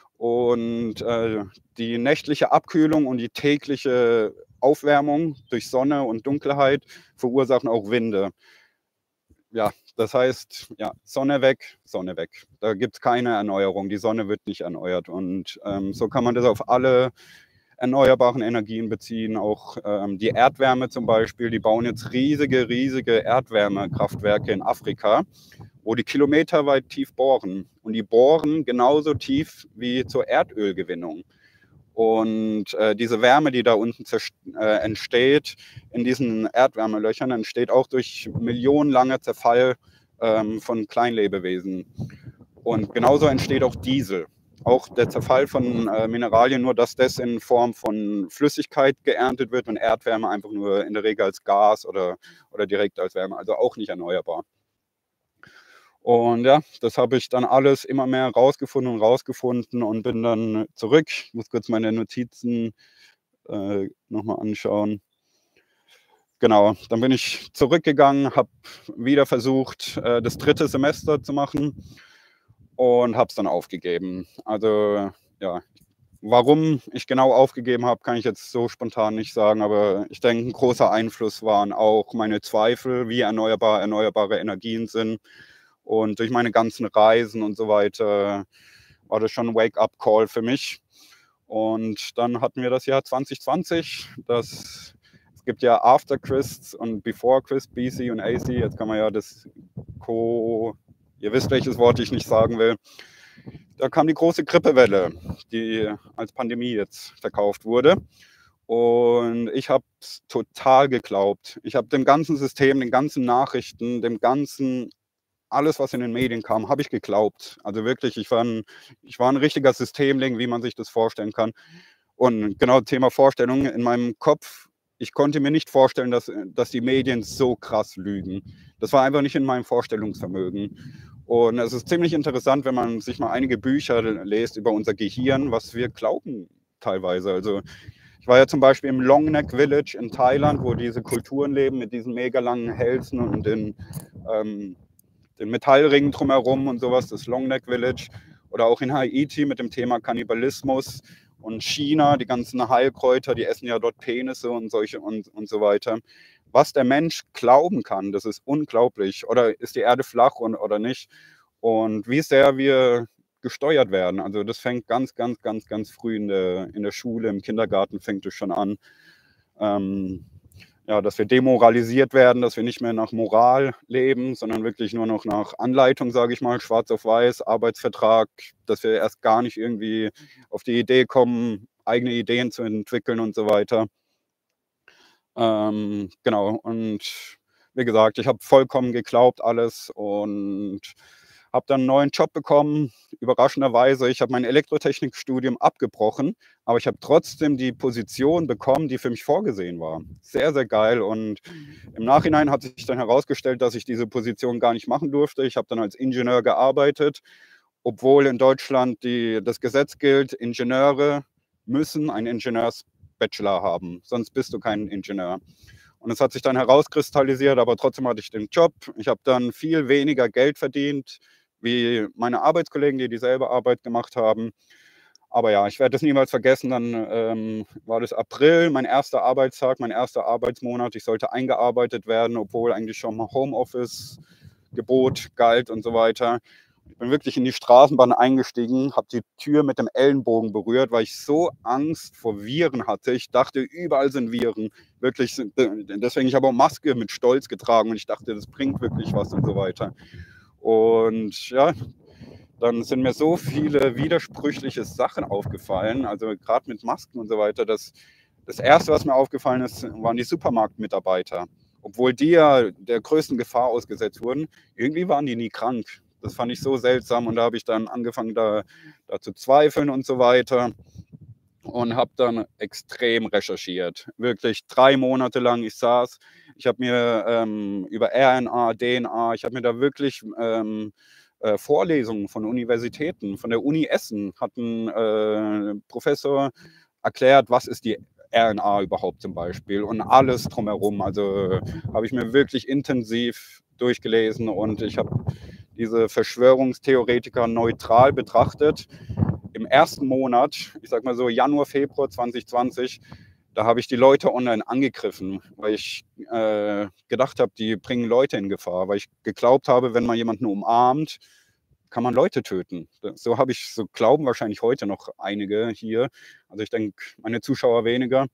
Und die nächtliche Abkühlung und die tägliche Aufwärmung durch Sonne und Dunkelheit verursachen auch Winde. Ja, das heißt, ja, Sonne weg, Sonne weg. Da gibt es keine Erneuerung. Die Sonne wird nicht erneuert. Und so kann man das auf alle erneuerbaren Energien beziehen. Auch die Erdwärme zum Beispiel, die bauen jetzt riesige, riesige Erdwärmekraftwerke in Afrika, wo die kilometerweit tief bohren. Und die bohren genauso tief wie zur Erdölgewinnung. Und diese Wärme, die da unten entsteht, in diesen Erdwärmelöchern, entsteht auch durch millionenlanger Zerfall von Kleinlebewesen. Und genauso entsteht auch Diesel. auch der Zerfall von Mineralien, nur dass das in Form von Flüssigkeit geerntet wird und Erdwärme einfach nur in der Regel als Gas oder direkt als Wärme, also auch nicht erneuerbar. Und ja, das habe ich dann alles immer mehr rausgefunden und bin dann zurück. Ich muss kurz meine Notizen nochmal anschauen. Genau, dann bin ich zurückgegangen, habe wieder versucht, das 3. Semester zu machen und habe es dann aufgegeben. Also ja, warum ich genau aufgegeben habe, kann ich jetzt so spontan nicht sagen, aber ich denke, ein großer Einfluss waren auch meine Zweifel, wie erneuerbar erneuerbare Energien sind. Und durch meine ganzen Reisen und so weiter war das schon ein Wake-up-Call für mich. Und dann hatten wir das Jahr 2020. Es gibt ja After Christ und Before Christ, BC und AC. Jetzt kann man ja ihr wisst, welches Wort ich nicht sagen will. Da kam die große Grippewelle, die als Pandemie jetzt verkauft wurde. Und ich habe es total geglaubt. Ich habe dem ganzen System, den ganzen Nachrichten, alles, was in den Medien kam, habe ich geglaubt. Also wirklich, ich war ein richtiger Systemling, wie man sich das vorstellen kann. Und genau, Thema Vorstellung, in meinem Kopf, ich konnte mir nicht vorstellen, dass die Medien so krass lügen. Das war einfach nicht in meinem Vorstellungsvermögen. Und es ist ziemlich interessant, wenn man sich mal einige Bücher liest über unser Gehirn, was wir glauben teilweise. Also ich war ja zum Beispiel im Long Neck Village in Thailand, wo diese Kulturen leben mit diesen mega langen Hälsen und den Metallringen drumherum und sowas, das Long Neck Village. Oder auch in Haiti mit dem Thema Kannibalismus und China, die ganzen Heilkräuter, die essen ja dort Penisse und solche und so weiter. Was der Mensch glauben kann, das ist unglaublich. Oder ist die Erde flach oder nicht? Und wie sehr wir gesteuert werden. Also das fängt ganz früh in der Schule, im Kindergarten fängt es schon an. Ja, dass wir demoralisiert werden, dass wir nicht mehr nach Moral leben, sondern wirklich nur noch nach Anleitung, sage ich mal, schwarz auf weiß, Arbeitsvertrag, dass wir erst gar nicht irgendwie auf die Idee kommen, eigene Ideen zu entwickeln und so weiter. Genau, und wie gesagt, ich habe vollkommen geglaubt alles und habe dann einen neuen Job bekommen. Überraschenderweise, ich habe mein Elektrotechnikstudium abgebrochen, aber ich habe trotzdem die Position bekommen, die für mich vorgesehen war. Sehr, sehr geil. Und im Nachhinein hat sich dann herausgestellt, dass ich diese Position gar nicht machen durfte. Ich habe dann als Ingenieur gearbeitet, obwohl in Deutschland das Gesetz gilt, Ingenieure müssen einen Ingenieursbachelor haben, sonst bist du kein Ingenieur. Und es hat sich dann herauskristallisiert, aber trotzdem hatte ich den Job. Ich habe dann viel weniger Geld verdient, wie meine Arbeitskollegen, die dieselbe Arbeit gemacht haben. Aber ja, ich werde das niemals vergessen. Dann war das April, mein erster Arbeitstag, mein erster Arbeitsmonat. Ich sollte eingearbeitet werden, obwohl eigentlich schon mal Homeoffice-Gebot galt und so weiter. Ich bin wirklich in die Straßenbahn eingestiegen, habe die Tür mit dem Ellenbogen berührt, weil ich so Angst vor Viren hatte. Ich dachte, überall sind Viren. Wirklich, deswegen, ich habe auch Maske mit Stolz getragen und ich dachte, das bringt wirklich was und so weiter. Und ja, dann sind mir so viele widersprüchliche Sachen aufgefallen, also gerade mit Masken und so weiter. Das Erste, was mir aufgefallen ist, waren die Supermarktmitarbeiter. Obwohl die ja der größten Gefahr ausgesetzt wurden, irgendwie waren die nie krank. Das fand ich so seltsam und da habe ich dann angefangen, da zu zweifeln und so weiter und habe dann extrem recherchiert. Wirklich 3 Monate lang, ich habe mir über RNA, DNA, ich habe mir da wirklich Vorlesungen von Universitäten, von der Uni Essen hat ein Professor erklärt, was ist die RNA überhaupt zum Beispiel und alles drumherum. Also habe ich mir wirklich intensiv durchgelesen und ich habe diese Verschwörungstheoretiker neutral betrachtet. Im ersten Monat, ich sag mal so Januar, Februar 2020, da habe ich die Leute online angegriffen, weil ich gedacht habe, die bringen Leute in Gefahr, weil ich geglaubt habe, wenn man jemanden umarmt, kann man Leute töten. So glauben wahrscheinlich heute noch einige hier. Also ich denke, meine Zuschauer weniger.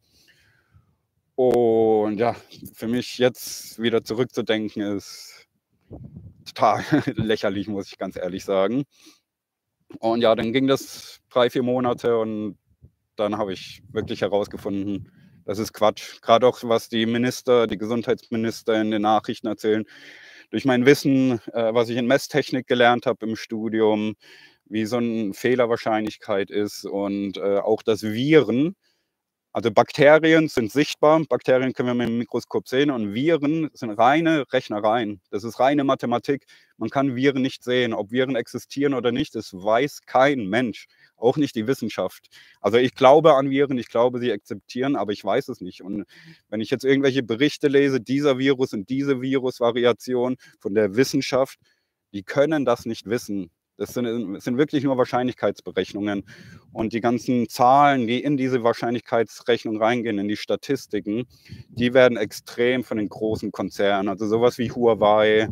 Und ja, für mich jetzt wieder zurückzudenken, ist total lächerlich, muss ich ganz ehrlich sagen. Und ja, dann ging das 3, 4 Monate und dann habe ich wirklich herausgefunden, das ist Quatsch. Gerade auch, was die Gesundheitsminister in den Nachrichten erzählen. Durch mein Wissen, was ich in Messtechnik gelernt habe im Studium, wie so eine Fehlerwahrscheinlichkeit ist und auch dass Viren, also Bakterien sind sichtbar, Bakterien können wir mit dem Mikroskop sehen und Viren sind reine Rechnereien. Das ist reine Mathematik. Man kann Viren nicht sehen. Ob Viren existieren oder nicht, das weiß kein Mensch, auch nicht die Wissenschaft. Also ich glaube an Viren, ich glaube, sie existieren, aber ich weiß es nicht. Und wenn ich jetzt irgendwelche Berichte lese, dieser Virus und diese Virusvariation von der Wissenschaft, die können das nicht wissen. Das sind wirklich nur Wahrscheinlichkeitsberechnungen. Und die ganzen Zahlen, die in diese Wahrscheinlichkeitsrechnung reingehen, in die Statistiken, die werden extrem von den großen Konzernen, also sowas wie Huawei,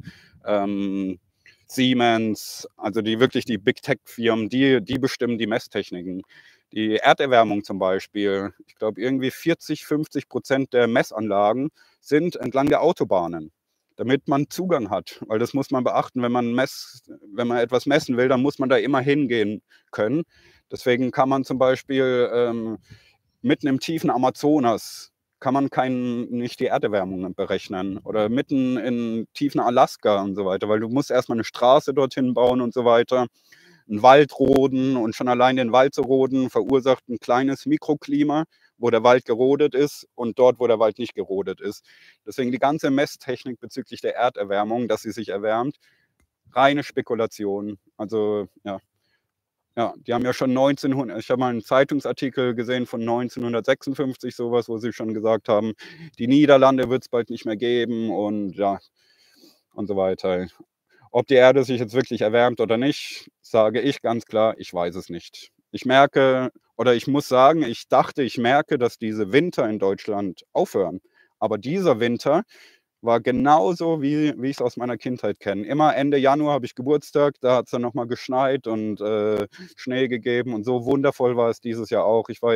Siemens, also die Big Tech-Firmen, die bestimmen die Messtechniken. Die Erderwärmung zum Beispiel, ich glaube irgendwie 40-50% der Messanlagen sind entlang der Autobahnen, damit man Zugang hat. Weil das muss man beachten, wenn man etwas messen will, dann muss man da immer hingehen können. Deswegen kann man zum Beispiel mitten im tiefen Amazonas kann man nicht die Erderwärmung berechnen oder mitten in tiefen Alaska und so weiter, weil du musst erstmal eine Straße dorthin bauen und so weiter, einen Wald roden und schon allein den Wald zu roden verursacht ein kleines Mikroklima, wo der Wald gerodet ist und dort, wo der Wald nicht gerodet ist. Deswegen die ganze Messtechnik bezüglich der Erderwärmung, dass sie sich erwärmt, reine Spekulation. Also ja, die haben ja schon 1900, ich habe mal einen Zeitungsartikel gesehen von 1956, sowas, wo sie schon gesagt haben, die Niederlande wird es bald nicht mehr geben und ja, und so weiter. Ob die Erde sich jetzt wirklich erwärmt oder nicht, sage ich ganz klar, ich weiß es nicht. Ich merke, oder ich muss sagen, ich merke, dass diese Winter in Deutschland aufhören. Aber dieser Winter war genauso, wie ich es aus meiner Kindheit kenne. Immer Ende Januar habe ich Geburtstag, da hat es dann nochmal geschneit und Schnee gegeben und so wundervoll war es dieses Jahr auch. Ich war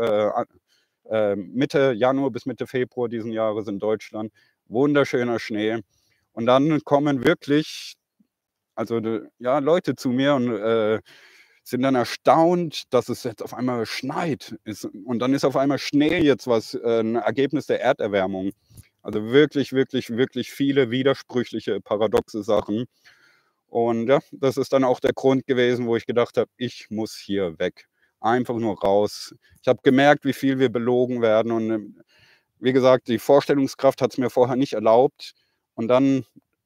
ja Mitte Januar bis Mitte Februar diesen Jahres in Deutschland. Wunderschöner Schnee. Und dann kommen wirklich Leute zu mir und sind dann erstaunt, dass es jetzt auf einmal schneit. Und dann ist auf einmal Schnee jetzt ein Ergebnis der Erderwärmung. Also wirklich, wirklich, wirklich viele widersprüchliche, paradoxe Sachen. Und ja, das ist dann auch der Grund gewesen, wo ich gedacht habe, ich muss hier weg. Einfach nur raus. Ich habe gemerkt, wie viel wir belogen werden. Und wie gesagt, die Vorstellungskraft hat es mir vorher nicht erlaubt. Und dann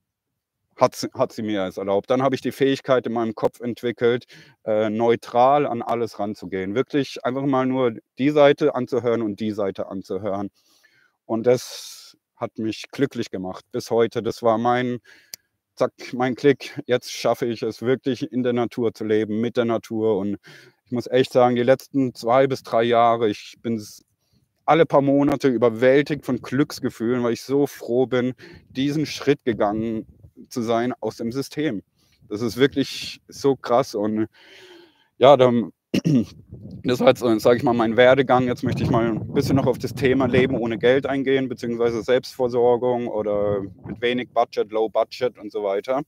hat sie mir es erlaubt. Dann habe ich die Fähigkeit in meinem Kopf entwickelt, neutral an alles ranzugehen. Wirklich einfach mal nur die Seite anzuhören und die Seite anzuhören. Und das hat mich glücklich gemacht bis heute. Das war mein Klick. Jetzt schaffe ich es wirklich, in der Natur zu leben, mit der Natur. Und ich muss echt sagen, die letzten 2 bis 3 Jahre, ich bin alle paar Monate überwältigt von Glücksgefühlen, weil ich so froh bin, diesen Schritt gegangen zu sein aus dem System. Das ist wirklich so krass. Und ja, das war jetzt, sage ich mal, mein Werdegang. Jetzt möchte ich mal ein bisschen noch auf das Thema Leben ohne Geld eingehen, beziehungsweise Selbstversorgung oder mit wenig Budget, Low Budget und so weiter.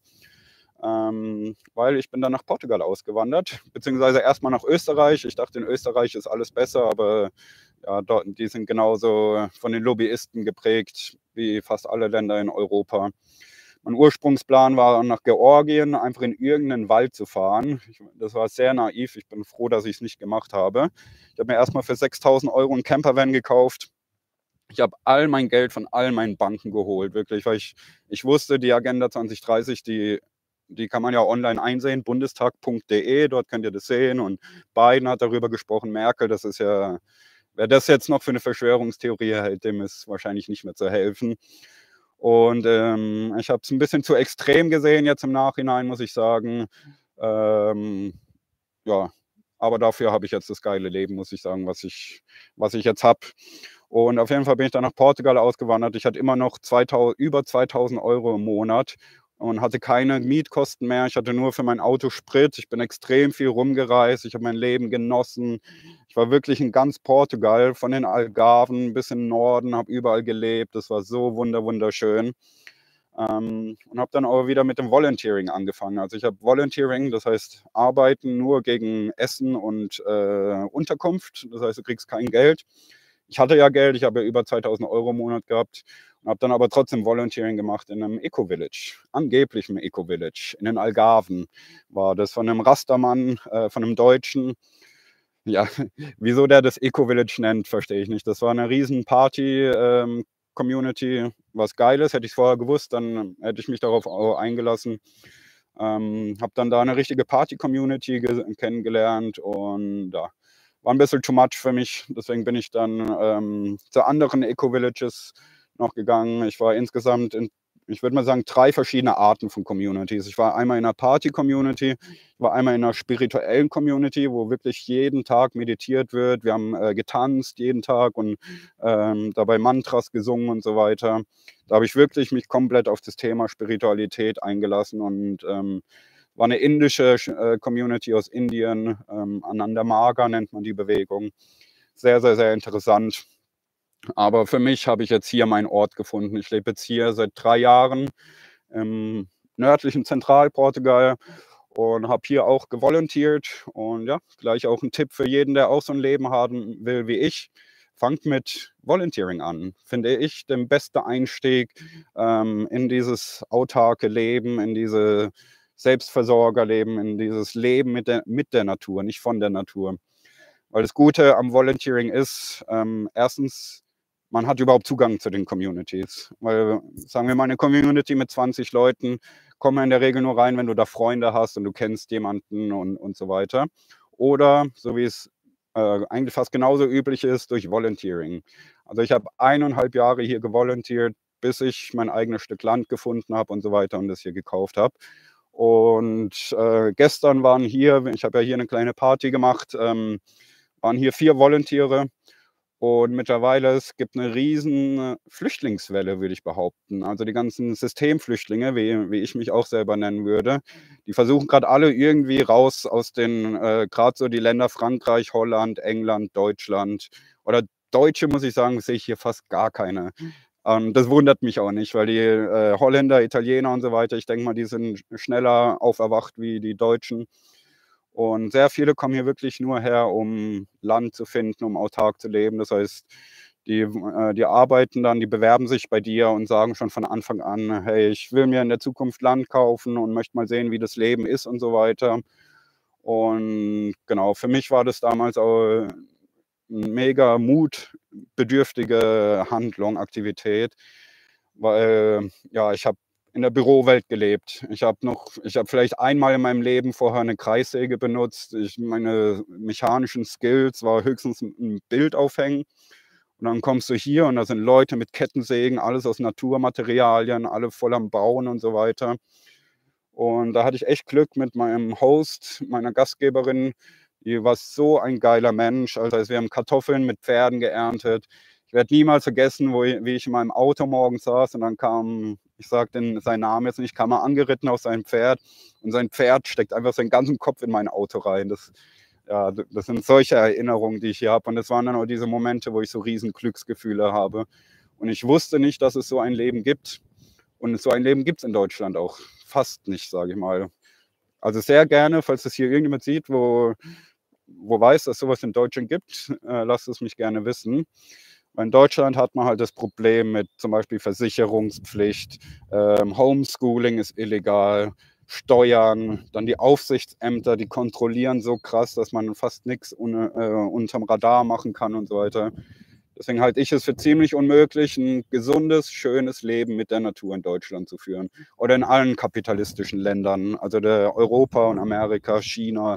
Weil ich bin dann nach Portugal ausgewandert, beziehungsweise erstmal nach Österreich. Ich dachte, in Österreich ist alles besser, aber ja, die sind genauso von den Lobbyisten geprägt wie fast alle Länder in Europa. Mein Ursprungsplan war, nach Georgien einfach in irgendeinen Wald zu fahren. Das war sehr naiv. Ich bin froh, dass ich es nicht gemacht habe. Ich habe mir erstmal für 6.000 € einen Campervan gekauft. Ich habe all mein Geld von all meinen Banken geholt, wirklich, weil ich wusste, die Agenda 2030, die kann man ja online einsehen, bundestag.de, dort könnt ihr das sehen. Und Biden hat darüber gesprochen, Merkel, das ist ja, wer das jetzt noch für eine Verschwörungstheorie hält, dem ist wahrscheinlich nicht mehr zu helfen. Und ich habe es ein bisschen zu extrem gesehen jetzt im Nachhinein, muss ich sagen. Ja, aber dafür habe ich jetzt das geile Leben, muss ich sagen, was ich jetzt habe. Und auf jeden Fall bin ich dann nach Portugal ausgewandert. Ich hatte immer noch über 2.000 € im Monat und hatte keine Mietkosten mehr. Ich hatte nur für mein Auto Sprit. Ich bin extrem viel rumgereist. Ich habe mein Leben genossen. Ich war wirklich in ganz Portugal, von den Algarven bis in den Norden, habe überall gelebt. Das war so wunderschön. Und habe dann auch wieder mit dem Volunteering angefangen. Also ich habe Volunteering, das heißt Arbeiten nur gegen Essen und Unterkunft. Das heißt, du kriegst kein Geld. ich hatte ja Geld, ich habe ja über 2000 Euro im Monat gehabt und habe dann aber trotzdem Volunteering gemacht in einem Eco-Village, angeblich im Eco-Village, in den Algarven war das, von einem Rastermann, von einem Deutschen. Ja, wieso der das Eco-Village nennt, verstehe ich nicht. Das war eine riesen Party, Community, was Geiles. Hätte ich vorher gewusst, dann hätte ich mich darauf auch eingelassen. Habe dann da eine richtige Party-Community kennengelernt und ja, war ein bisschen too much für mich. Deswegen bin ich dann zu anderen Eco-Villages noch gegangen. Ich war insgesamt in, ich würde mal sagen, 3 verschiedene Arten von Communities. Ich war einmal in einer Party-Community, ich war einmal in einer spirituellen Community, wo wirklich jeden Tag meditiert wird. Wir haben getanzt jeden Tag und dabei Mantras gesungen und so weiter. Da habe ich wirklich mich komplett auf das Thema Spiritualität eingelassen und war eine indische Community aus Indien, Ananda Marga nennt man die Bewegung. Sehr, sehr, sehr interessant. Aber für mich habe ich jetzt hier meinen Ort gefunden. Ich lebe jetzt hier seit 3 Jahren im nördlichen Zentralportugal und habe hier auch gevolontiert. Und ja, gleich auch ein Tipp für jeden, der auch so ein Leben haben will wie ich. Fangt mit Volunteering an, finde ich, den besten Einstieg in dieses autarke Leben, in diese Selbstversorgerleben, in dieses Leben mit der Natur, nicht von der Natur. Weil das Gute am Volunteering ist, erstens, man hat überhaupt Zugang zu den Communities. Weil, sagen wir mal, eine Community mit 20 Leuten kommen in der Regel nur rein, wenn du da Freunde hast und du kennst jemanden und so weiter. Oder, so wie es eigentlich fast genauso üblich ist, durch Volunteering. Also ich habe 1,5 Jahre hier gevolontiert, bis ich mein eigenes Stück Land gefunden habe und so weiter und das hier gekauft habe. Und gestern waren hier, ich habe ja hier eine kleine Party gemacht, waren hier 4 Volontiere und mittlerweile es gibt eine riesen Flüchtlingswelle, würde ich behaupten. Also die ganzen Systemflüchtlinge, wie ich mich auch selber nennen würde, die versuchen gerade alle irgendwie raus aus den, gerade so die Länder Frankreich, Holland, England, Deutschland oder Deutsche, muss ich sagen, sehe ich hier fast gar keine. Das wundert mich auch nicht, weil die Holländer, Italiener und so weiter, ich denke mal, die sind schneller auferwacht wie die Deutschen. Und sehr viele kommen hier wirklich nur her, um Land zu finden, um autark zu leben. Das heißt, die arbeiten dann, die bewerben sich bei dir und sagen schon von Anfang an, hey, ich will mir in der Zukunft Land kaufen und möchte mal sehen, wie das Leben ist und so weiter. Und genau, für mich war das damals auch eine mega mutbedürftige Handlung, Aktivität, weil ja, ich habe in der Bürowelt gelebt. Ich habe vielleicht einmal in meinem Leben vorher eine Kreissäge benutzt. Meine mechanischen Skills war höchstens ein Bild aufhängen. Und dann kommst du hier und da sind Leute mit Kettensägen, alles aus Naturmaterialien, alle voll am Bauen und so weiter. Und da hatte ich echt Glück mit meinem Host, meiner Gastgeberin. Die war so ein geiler Mensch. Also wir haben Kartoffeln mit Pferden geerntet. Ich werde niemals vergessen, wie ich in meinem Auto morgens saß und dann kam, ich sage seinen Namen jetzt nicht, kam er angeritten auf sein Pferd und sein Pferd steckt einfach seinen ganzen Kopf in mein Auto rein. Ja, das sind solche Erinnerungen, die ich hier habe. Und das waren dann auch diese Momente, wo ich so riesen Glücksgefühle habe. Und ich wusste nicht, dass es so ein Leben gibt. Und so ein Leben gibt es in Deutschland auch fast nicht, sage ich mal. Also sehr gerne, falls das hier irgendjemand sieht, wo weiß, dass sowas in Deutschland gibt, lasst es mich gerne wissen. Weil in Deutschland hat man halt das Problem mit zum Beispiel Versicherungspflicht, Homeschooling ist illegal, Steuern, dann die Aufsichtsämter, die kontrollieren so krass, dass man fast nichts unterm Radar machen kann und so weiter. Deswegen halte ich es für ziemlich unmöglich, ein gesundes, schönes Leben mit der Natur in Deutschland zu führen. Oder in allen kapitalistischen Ländern, also der Europa und Amerika, China,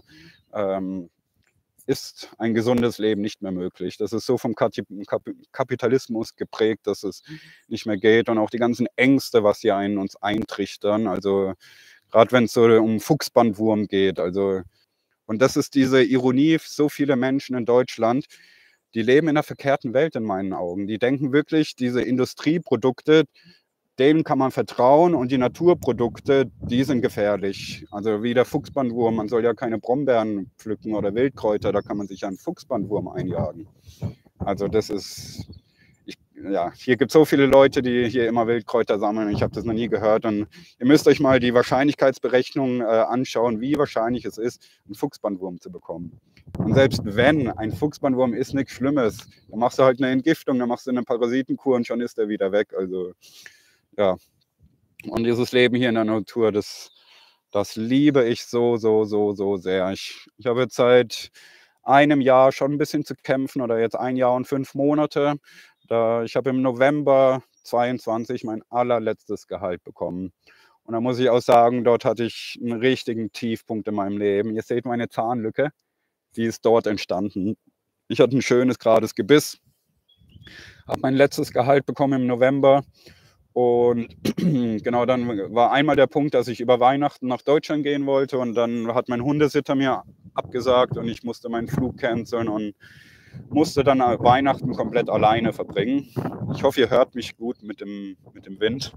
ist ein gesundes Leben nicht mehr möglich. Das ist so vom Kapitalismus geprägt, dass es nicht mehr geht. Und auch die ganzen Ängste, was sie uns eintrichtern. Also gerade wenn es so um Fuchsbandwurm geht. Also, und das ist diese Ironie, so viele Menschen in Deutschland, die leben in einer verkehrten Welt in meinen Augen. Die denken wirklich, diese Industrieprodukte, denen kann man vertrauen und die Naturprodukte, die sind gefährlich. Also wie der Fuchsbandwurm, man soll ja keine Brombeeren pflücken oder Wildkräuter, da kann man sich einen Fuchsbandwurm einjagen. Also das ist, ja, hier gibt es so viele Leute, die hier immer Wildkräuter sammeln. Ich habe das noch nie gehört. Und ihr müsst euch mal die Wahrscheinlichkeitsberechnung anschauen, wie wahrscheinlich es ist, einen Fuchsbandwurm zu bekommen. Und selbst wenn ein Fuchsbandwurm ist nichts Schlimmes, dann machst du halt eine Entgiftung, dann machst du eine Parasitenkur und schon ist er wieder weg. Also ja, und dieses Leben hier in der Natur, das liebe ich so sehr. Ich habe jetzt seit einem Jahr schon ein bisschen zu kämpfen, oder jetzt 1 Jahr und 5 Monate. Ich habe im November 22 mein allerletztes Gehalt bekommen. Und da muss ich auch sagen, dort hatte ich einen richtigen Tiefpunkt in meinem Leben. Ihr seht meine Zahnlücke, die ist dort entstanden. Ich hatte ein schönes, gerades Gebiss, habe mein letztes Gehalt bekommen im November. Und genau, dann war einmal der Punkt, dass ich über Weihnachten nach Deutschland gehen wollte, und dann hat mein Hundesitter mir abgesagt und ich musste meinen Flug canceln und musste dann Weihnachten komplett alleine verbringen. Ich hoffe, ihr hört mich gut mit dem Wind.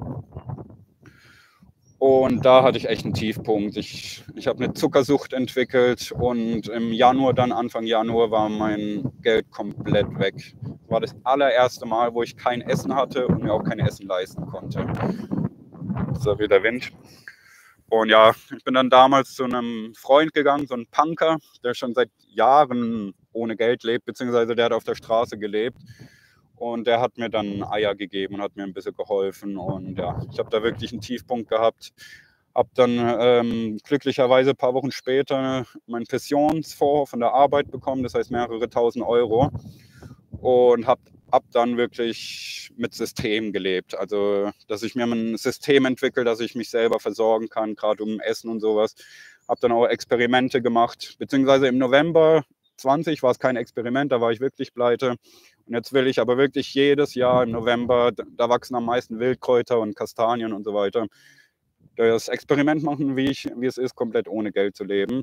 Und da hatte ich echt einen Tiefpunkt. Ich habe eine Zuckersucht entwickelt, und im Januar, dann Anfang Januar, war mein Geld komplett weg. Das war das allererste Mal, wo ich kein Essen hatte und mir auch kein Essen leisten konnte. Das war wieder Wind. Und ja, ich bin dann damals zu einem Freund gegangen, so ein Punker, der schon seit Jahren ohne Geld lebt, beziehungsweise der hat auf der Straße gelebt. Und der hat mir dann Eier gegeben und hat mir ein bisschen geholfen. Und ja, ich habe da wirklich einen Tiefpunkt gehabt. Habe dann glücklicherweise ein paar Wochen später meinen Pensionsfonds von der Arbeit bekommen, das heißt mehrere tausend Euro. Und habe ab dann wirklich mit System gelebt. Also, dass ich mir ein System entwickle, dass ich mich selber versorgen kann, gerade um Essen und sowas. Habe dann auch Experimente gemacht, beziehungsweise im November 20 war es kein Experiment, da war ich wirklich pleite. Und jetzt will ich aber wirklich jedes Jahr im November, da wachsen am meisten Wildkräuter und Kastanien und so weiter, das Experiment machen, wie es ist, komplett ohne Geld zu leben.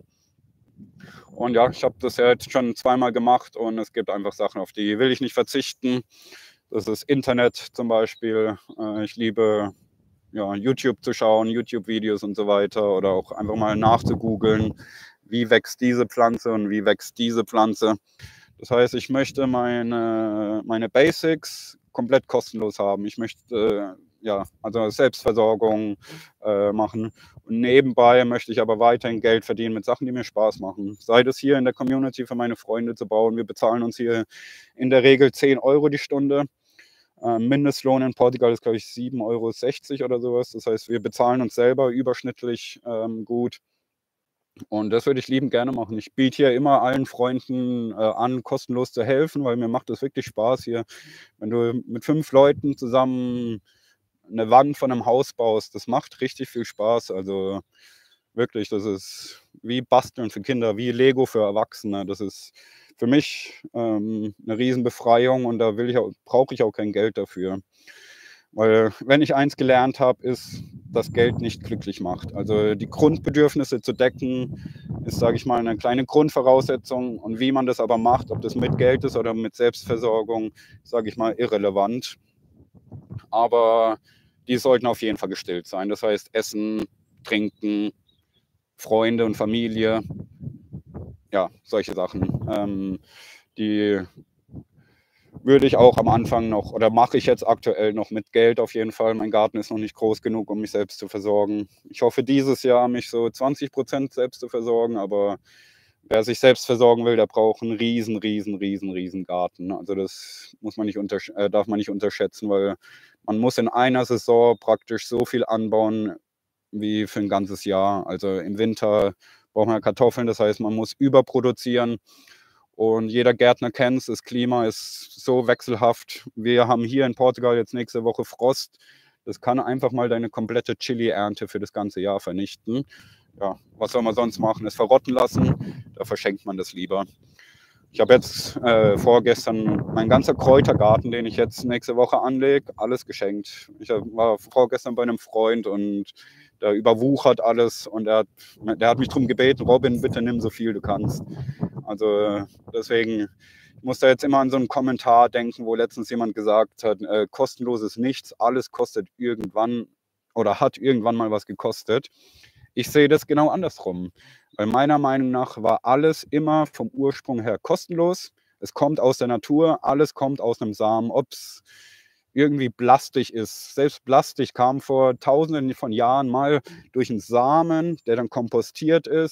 Und ja, ich habe das ja jetzt schon zweimal gemacht, und es gibt einfach Sachen, auf die will ich nicht verzichten. Das ist Internet zum Beispiel. Ich liebe ja, YouTube zu schauen, YouTube-Videos und so weiter, oder auch einfach mal nachzugoogeln, wie wächst diese Pflanze und wie wächst diese Pflanze. Das heißt, ich möchte meine Basics komplett kostenlos haben. Ich möchte ja, also Selbstversorgung machen. Und nebenbei möchte ich aber weiterhin Geld verdienen mit Sachen, die mir Spaß machen. Sei das hier in der Community für meine Freunde zu bauen. Wir bezahlen uns hier in der Regel 10 Euro die Stunde. Mindestlohn in Portugal ist, glaube ich, 7,60 Euro oder sowas. Das heißt, wir bezahlen uns selber überschnittlich gut. Und das würde ich liebend gerne machen. Ich biete hier immer allen Freunden an, kostenlos zu helfen, weil mir macht es wirklich Spaß hier. Wenn du mit 5 Leuten zusammen eine Wand von einem Haus baust, das macht richtig viel Spaß. Also wirklich, das ist wie Basteln für Kinder, wie Lego für Erwachsene. Das ist für mich eine Riesenbefreiung, und da brauche ich auch kein Geld dafür. Weil wenn ich eins gelernt habe, ist, dass Geld nicht glücklich macht. Also die Grundbedürfnisse zu decken, ist, sage ich mal, eine kleine Grundvoraussetzung. Und wie man das aber macht, ob das mit Geld ist oder mit Selbstversorgung, sage ich mal, irrelevant. Aber die sollten auf jeden Fall gestillt sein. Das heißt, Essen, Trinken, Freunde und Familie, ja, solche Sachen. Die würde ich auch am Anfang noch, oder mache ich jetzt aktuell noch mit Geld auf jeden Fall. Mein Garten ist noch nicht groß genug, um mich selbst zu versorgen. Ich hoffe dieses Jahr, mich so 20% selbst zu versorgen, aber wer sich selbst versorgen will, der braucht einen riesen Garten. Also das darf man nicht unterschätzen, weil man muss in einer Saison praktisch so viel anbauen wie für ein ganzes Jahr. Also im Winter braucht man Kartoffeln, das heißt, man muss überproduzieren. Und jeder Gärtner kennt es, das Klima ist so wechselhaft. Wir haben hier in Portugal jetzt nächste Woche Frost. Das kann einfach mal deine komplette Chili-Ernte für das ganze Jahr vernichten. Ja, was soll man sonst machen? Es verrotten lassen, da verschenkt man das lieber. Ich habe jetzt vorgestern mein ganzer Kräutergarten, den ich jetzt nächste Woche anlege, alles geschenkt. Ich war vorgestern bei einem Freund, und da überwuchert alles, und der hat mich darum gebeten, Robin, bitte nimm so viel du kannst. Also deswegen, ich muss da jetzt immer an so einen Kommentar denken, wo letztens jemand gesagt hat, kostenlos ist nichts, alles kostet irgendwann oder hat irgendwann mal was gekostet. Ich sehe das genau andersrum. Weil meiner Meinung nach war alles immer vom Ursprung her kostenlos. Es kommt aus der Natur, alles kommt aus einem Samen, ob es irgendwie Plastik ist. Selbst Plastik kam vor Tausenden von Jahren mal durch einen Samen, der dann kompostiert ist.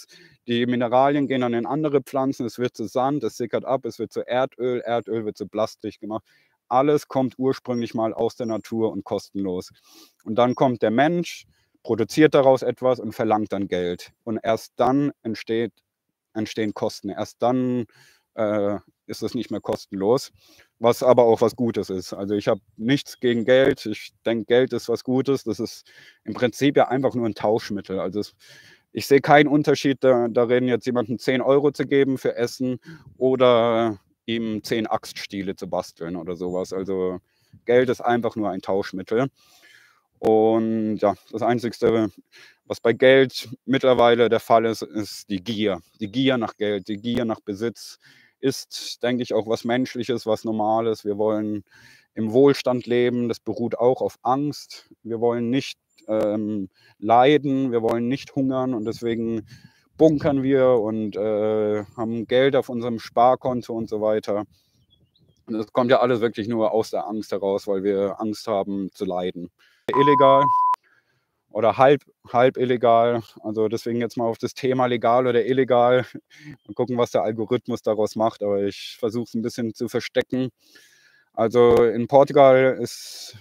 Die Mineralien gehen dann in andere Pflanzen, es wird zu Sand, es sickert ab, es wird zu Erdöl, Erdöl wird zu Plastik gemacht. Alles kommt ursprünglich mal aus der Natur und kostenlos. Und dann kommt der Mensch, produziert daraus etwas und verlangt dann Geld. Und erst dann entstehen Kosten. Erst dann ist es nicht mehr kostenlos, was aber auch was Gutes ist. Also ich habe nichts gegen Geld. Ich denke, Geld ist was Gutes. Das ist im Prinzip ja einfach nur ein Tauschmittel. Also ich sehe keinen Unterschied darin, jetzt jemandem 10 Euro zu geben für Essen oder ihm 10 Axtstiele zu basteln oder sowas. Also Geld ist einfach nur ein Tauschmittel. Und ja, das Einzige, was bei Geld mittlerweile der Fall ist, ist die Gier. Die Gier nach Geld, die Gier nach Besitz ist, denke ich, auch was Menschliches, was Normales. Wir wollen im Wohlstand leben, das beruht auch auf Angst. Wir wollen nicht leiden, wir wollen nicht hungern und deswegen bunkern wir und haben Geld auf unserem Sparkonto und so weiter. Und das kommt ja alles wirklich nur aus der Angst heraus, weil wir Angst haben zu leiden. Illegal oder halb illegal. Also deswegen jetzt mal auf das Thema legal oder illegal. Mal gucken, was der Algorithmus daraus macht, aber ich versuche es ein bisschen zu verstecken. Also in Portugal ist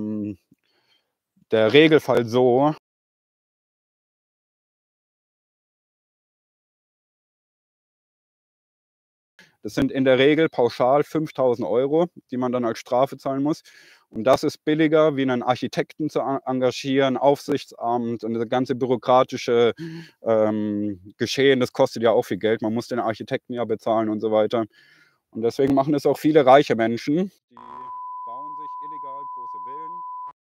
der Regelfall so, das sind in der Regel pauschal 5.000 Euro, die man dann als Strafe zahlen muss. Und das ist billiger, wie einen Architekten zu engagieren, Aufsichtsamt und das ganze bürokratische Geschehen, das kostet ja auch viel Geld. Man muss den Architekten ja bezahlen und so weiter. Und deswegen machen es auch viele reiche Menschen. Die bauen sich illegal große Villen.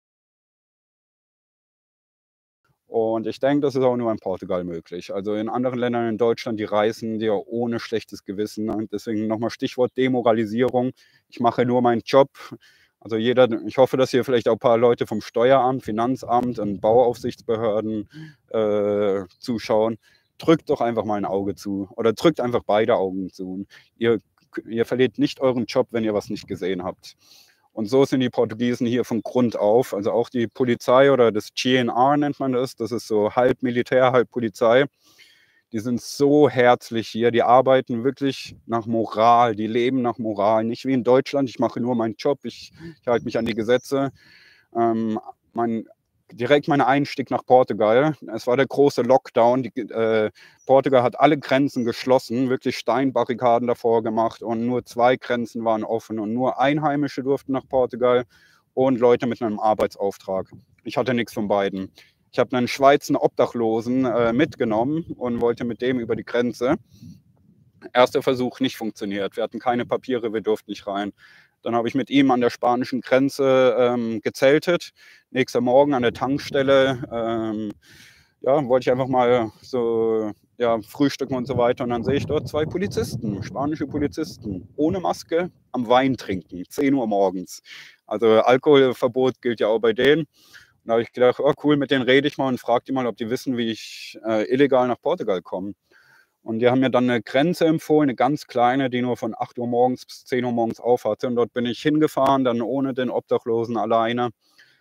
Und ich denke, das ist auch nur in Portugal möglich. Also in anderen Ländern in Deutschland, die reisen ja ohne schlechtes Gewissen. Und deswegen nochmal Stichwort Demoralisierung. Ich mache nur meinen Job. Also ich hoffe, dass hier vielleicht auch ein paar Leute vom Steueramt, Finanzamt und Bauaufsichtsbehörden zuschauen. Drückt doch einfach mal ein Auge zu oder drückt einfach beide Augen zu. Ihr verliert nicht euren Job, wenn ihr was nicht gesehen habt. Und so sind die Portugiesen hier von Grund auf. Also auch die Polizei oder das GNR nennt man das. Das ist so halb Militär, halb Polizei. Die sind so herzlich hier. Die arbeiten wirklich nach Moral. Die leben nach Moral. Nicht wie in Deutschland. Ich mache nur meinen Job. Ich halte mich an die Gesetze. Direkt mein Einstieg nach Portugal. Es war der große Lockdown. Portugal hat alle Grenzen geschlossen, wirklich Steinbarrikaden davor gemacht und nur 2 Grenzen waren offen und nur Einheimische durften nach Portugal und Leute mit einem Arbeitsauftrag. Ich hatte nichts von beiden. Ich habe einen Schweizer Obdachlosen mitgenommen und wollte mit dem über die Grenze. Erster Versuch nicht funktioniert. Wir hatten keine Papiere, wir durften nicht rein. Dann habe ich mit ihm an der spanischen Grenze gezeltet. Nächster Morgen an der Tankstelle wollte ich einfach mal so frühstücken und so weiter. Und dann sehe ich dort 2 Polizisten, spanische Polizisten, ohne Maske am Wein trinken, 10 Uhr morgens. Also Alkoholverbot gilt ja auch bei denen. Und da habe ich gedacht, oh cool, mit denen rede ich mal und frage die mal, ob die wissen, wie ich illegal nach Portugal komme. Und die haben mir dann eine Grenze empfohlen, eine ganz kleine, die nur von 8 Uhr morgens bis 10 Uhr morgens auf hatte. Und dort bin ich hingefahren, dann ohne den Obdachlosen alleine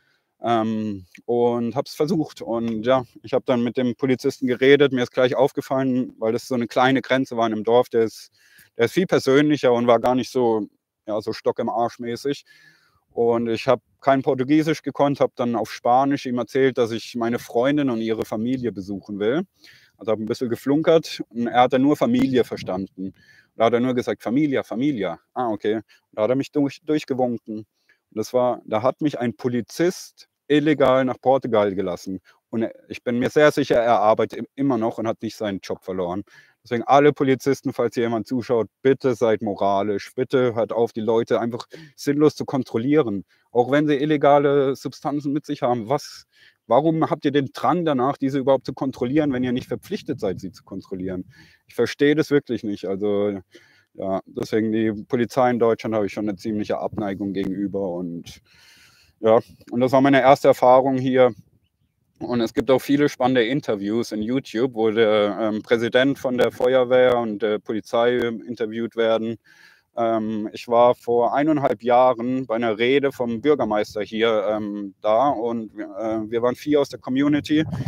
und habe es versucht. Und ja, ich habe dann mit dem Polizisten geredet. Mir ist gleich aufgefallen, weil das so eine kleine Grenze war in einem Dorf, der ist viel persönlicher und war gar nicht so, so Stock im Arsch mäßig. Und ich habe kein Portugiesisch gekonnt, habe dann auf Spanisch ihm erzählt, dass ich meine Freundin und ihre Familie besuchen will. Also habe ein bisschen geflunkert und er hat dann nur Familie verstanden. Da hat er nur gesagt, Familia, Familia. Ah, okay. Da hat er mich durchgewunken. Und da hat mich ein Polizist illegal nach Portugal gelassen. Und ich bin mir sehr sicher, er arbeitet immer noch und hat nicht seinen Job verloren. Deswegen alle Polizisten, falls hier jemand zuschaut, bitte seid moralisch. Bitte hört auf, die Leute einfach sinnlos zu kontrollieren. Auch wenn sie illegale Substanzen mit sich haben. Warum habt ihr den Drang danach, diese überhaupt zu kontrollieren, wenn ihr nicht verpflichtet seid, sie zu kontrollieren? Ich verstehe das wirklich nicht. Also ja, deswegen die Polizei in Deutschland habe ich schon eine ziemliche Abneigung gegenüber. Und ja, und das war meine erste Erfahrung hier. Und es gibt auch viele spannende Interviews in YouTube, wo der Präsident von der Feuerwehr und der Polizei interviewt werden. Ich war vor 1,5 Jahren bei einer Rede vom Bürgermeister hier da und wir waren 4 aus der Community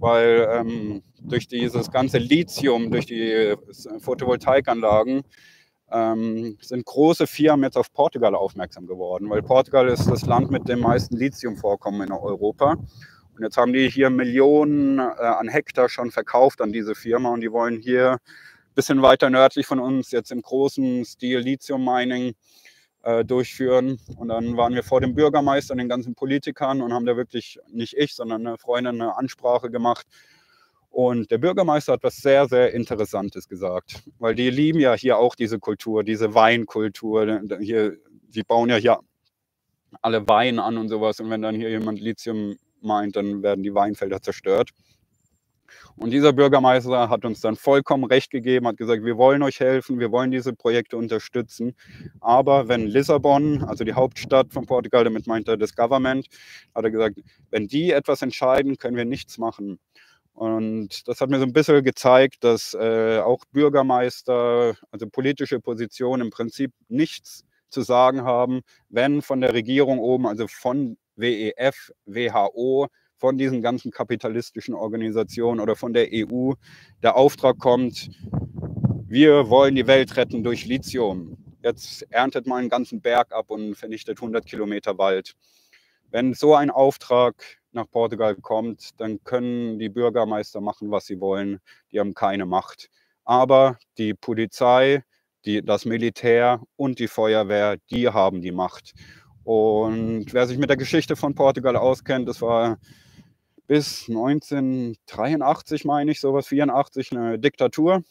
weil durch dieses ganze Lithium, durch die Photovoltaikanlagen, sind große Firmen jetzt auf Portugal aufmerksam geworden, weil Portugal ist das Land mit dem meisten Lithiumvorkommen in Europa. Und jetzt haben die hier Millionen an Hektar schon verkauft an diese Firma und die wollen hier ein bisschen weiter nördlich von uns jetzt im großen Stil Lithium-Mining durchführen. Und dann waren wir vor dem Bürgermeister und den ganzen Politikern und haben da wirklich, nicht ich, sondern eine Freundin, eine Ansprache gemacht. Und der Bürgermeister hat was sehr, sehr Interessantes gesagt, weil die lieben ja hier auch diese Kultur, diese Weinkultur. Hier, die bauen ja hier alle Wein an und sowas. Und wenn dann hier jemand Lithium meint, dann werden die Weinfelder zerstört. Und dieser Bürgermeister hat uns dann vollkommen recht gegeben, hat gesagt, wir wollen euch helfen, wir wollen diese Projekte unterstützen. Aber wenn Lissabon, also die Hauptstadt von Portugal, damit meint er das Government, hat er gesagt, wenn die etwas entscheiden, können wir nichts machen. Und das hat mir so ein bisschen gezeigt, dass auch Bürgermeister, also politische Positionen im Prinzip nichts zu sagen haben, wenn von der Regierung oben, also von WEF, WHO, von diesen ganzen kapitalistischen Organisationen oder von der EU der Auftrag kommt, wir wollen die Welt retten durch Lithium. Jetzt erntet mal einen ganzen Berg ab und vernichtet 100 Kilometer Wald. Wenn so ein Auftrag nach Portugal kommt, dann können die Bürgermeister machen, was sie wollen. Die haben keine Macht. Aber die Polizei, das Militär und die Feuerwehr, die haben die Macht. Und wer sich mit der Geschichte von Portugal auskennt, das war bis 1983, meine ich, sowas, 84, eine Diktatur.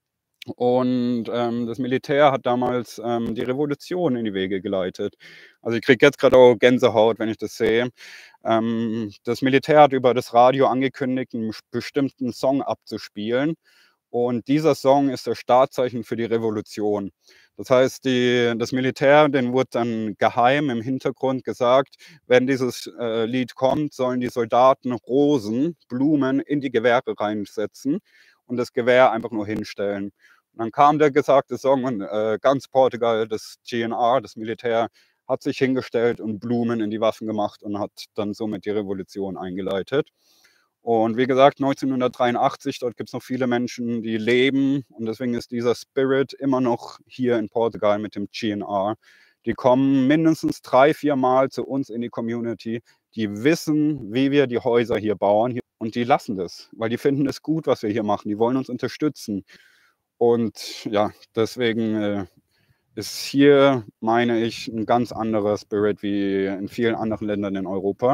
Und das Militär hat damals die Revolution in die Wege geleitet. Also ich kriege jetzt gerade auch Gänsehaut, wenn ich das sehe. Das Militär hat über das Radio angekündigt, einen bestimmten Song abzuspielen. Und dieser Song ist das Startzeichen für die Revolution. Das heißt, das Militär, denen wurde dann geheim im Hintergrund gesagt, wenn dieses Lied kommt, sollen die Soldaten Rosen, Blumen in die Gewehre reinsetzen und das Gewehr einfach nur hinstellen. Und dann kam der gesagte Song und ganz Portugal, das GNR, das Militär, hat sich hingestellt und Blumen in die Waffen gemacht und hat dann somit die Revolution eingeleitet. Und wie gesagt, 1983, dort gibt es noch viele Menschen, die leben. Und deswegen ist dieser Spirit immer noch hier in Portugal mit dem GNR. Die kommen mindestens 3, 4 Mal zu uns in die Community. Die wissen, wie wir die Häuser hier bauen. Und die lassen das, weil die finden es gut, was wir hier machen. Die wollen uns unterstützen. Und ja, deswegen ist hier, meine ich, ein ganz anderer Spirit wie in vielen anderen Ländern in Europa.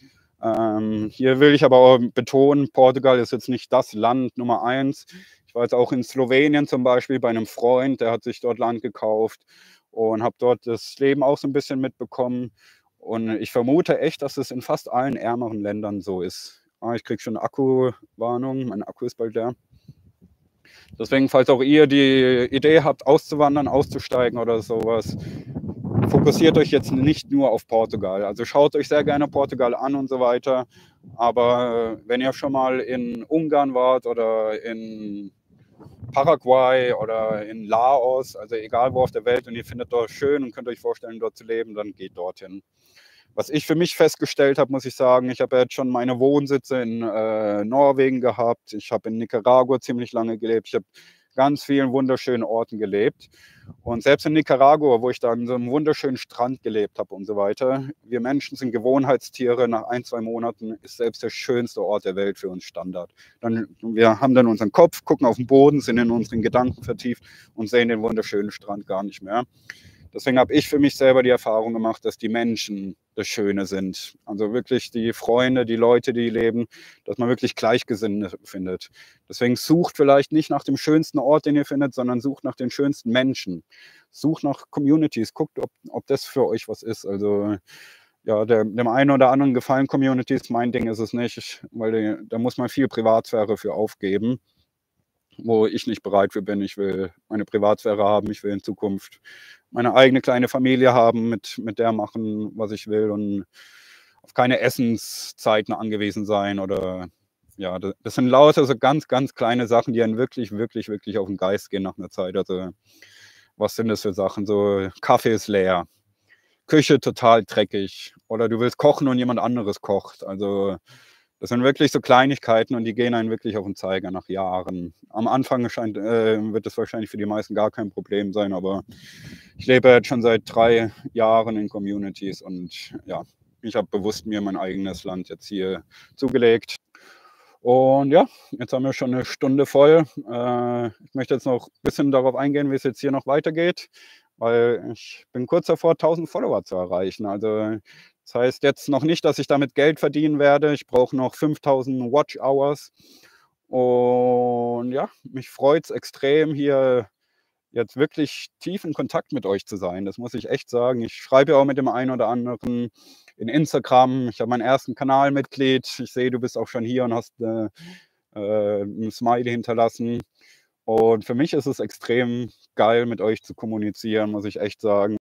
Hier will ich aber auch betonen, Portugal ist jetzt nicht das Land Nummer 1. Ich war jetzt auch in Slowenien zum Beispiel bei einem Freund, der hat sich dort Land gekauft und habe dort das Leben auch so ein bisschen mitbekommen. Und ich vermute echt, dass es in fast allen ärmeren Ländern so ist. Ich kriege schon Akkuwarnung, mein Akku ist bald leer. Deswegen, falls auch ihr die Idee habt, auszuwandern, auszusteigen oder sowas, fokussiert euch jetzt nicht nur auf Portugal. Also schaut euch sehr gerne Portugal an und so weiter. Aber wenn ihr schon mal in Ungarn wart oder in Paraguay oder in Laos, also egal wo auf der Welt, und ihr findet dort schön und könnt euch vorstellen, dort zu leben, dann geht dorthin. Was ich für mich festgestellt habe, muss ich sagen, ich habe jetzt schon meine Wohnsitze in Norwegen gehabt. Ich habe in Nicaragua ziemlich lange gelebt. Ich habe ganz vielen wunderschönen Orten gelebt. Und selbst in Nicaragua, wo ich da an so einem wunderschönen Strand gelebt habe und so weiter, wir Menschen sind Gewohnheitstiere. Nach 1, 2 Monaten ist selbst der schönste Ort der Welt für uns Standard. Wir haben dann unseren Kopf, gucken auf den Boden, sind in unseren Gedanken vertieft und sehen den wunderschönen Strand gar nicht mehr. Deswegen habe ich für mich selber die Erfahrung gemacht, dass die Menschen das Schöne sind. Also wirklich die Freunde, die Leute, die leben, dass man wirklich Gleichgesinnte findet. Deswegen sucht vielleicht nicht nach dem schönsten Ort, den ihr findet, sondern sucht nach den schönsten Menschen. Sucht nach Communities, guckt, ob das für euch was ist. Also ja, dem einen oder anderen gefallen Communities, mein Ding ist es nicht, weil da muss man viel Privatsphäre für aufgeben, wo ich nicht bereit für bin. Ich will meine Privatsphäre haben, ich will in Zukunft meine eigene kleine Familie haben, mit der machen, was ich will und auf keine Essenszeiten angewiesen sein oder ja, das sind lauter so ganz, ganz kleine Sachen, die einen wirklich, wirklich, wirklich auf den Geist gehen nach einer Zeit. Also was sind das für Sachen? So Kaffee ist leer, Küche total dreckig oder du willst kochen und jemand anderes kocht. Also Das sind wirklich so Kleinigkeiten und die gehen einem wirklich auf den Zeiger nach Jahren. Am Anfang wird es wahrscheinlich für die meisten gar kein Problem sein, aber ich lebe jetzt schon seit 3 Jahren in Communities und ja, ich habe bewusst mir mein eigenes Land jetzt hier zugelegt. Und ja, jetzt haben wir schon 1 Stunde voll. Ich möchte jetzt noch ein bisschen darauf eingehen, wie es jetzt hier noch weitergeht, weil ich bin kurz davor, 1.000 Follower zu erreichen. Also das heißt jetzt noch nicht, dass ich damit Geld verdienen werde. Ich brauche noch 5.000 Watch Hours. Und ja, mich freut es extrem, hier jetzt wirklich tief in Kontakt mit euch zu sein. Das muss ich echt sagen. Ich schreibe ja auch mit dem einen oder anderen in Instagram. Ich habe meinen ersten Kanalmitglied. Ich sehe, du bist auch schon hier und hast ein Smiley hinterlassen. Und für mich ist es extrem geil, mit euch zu kommunizieren, muss ich echt sagen.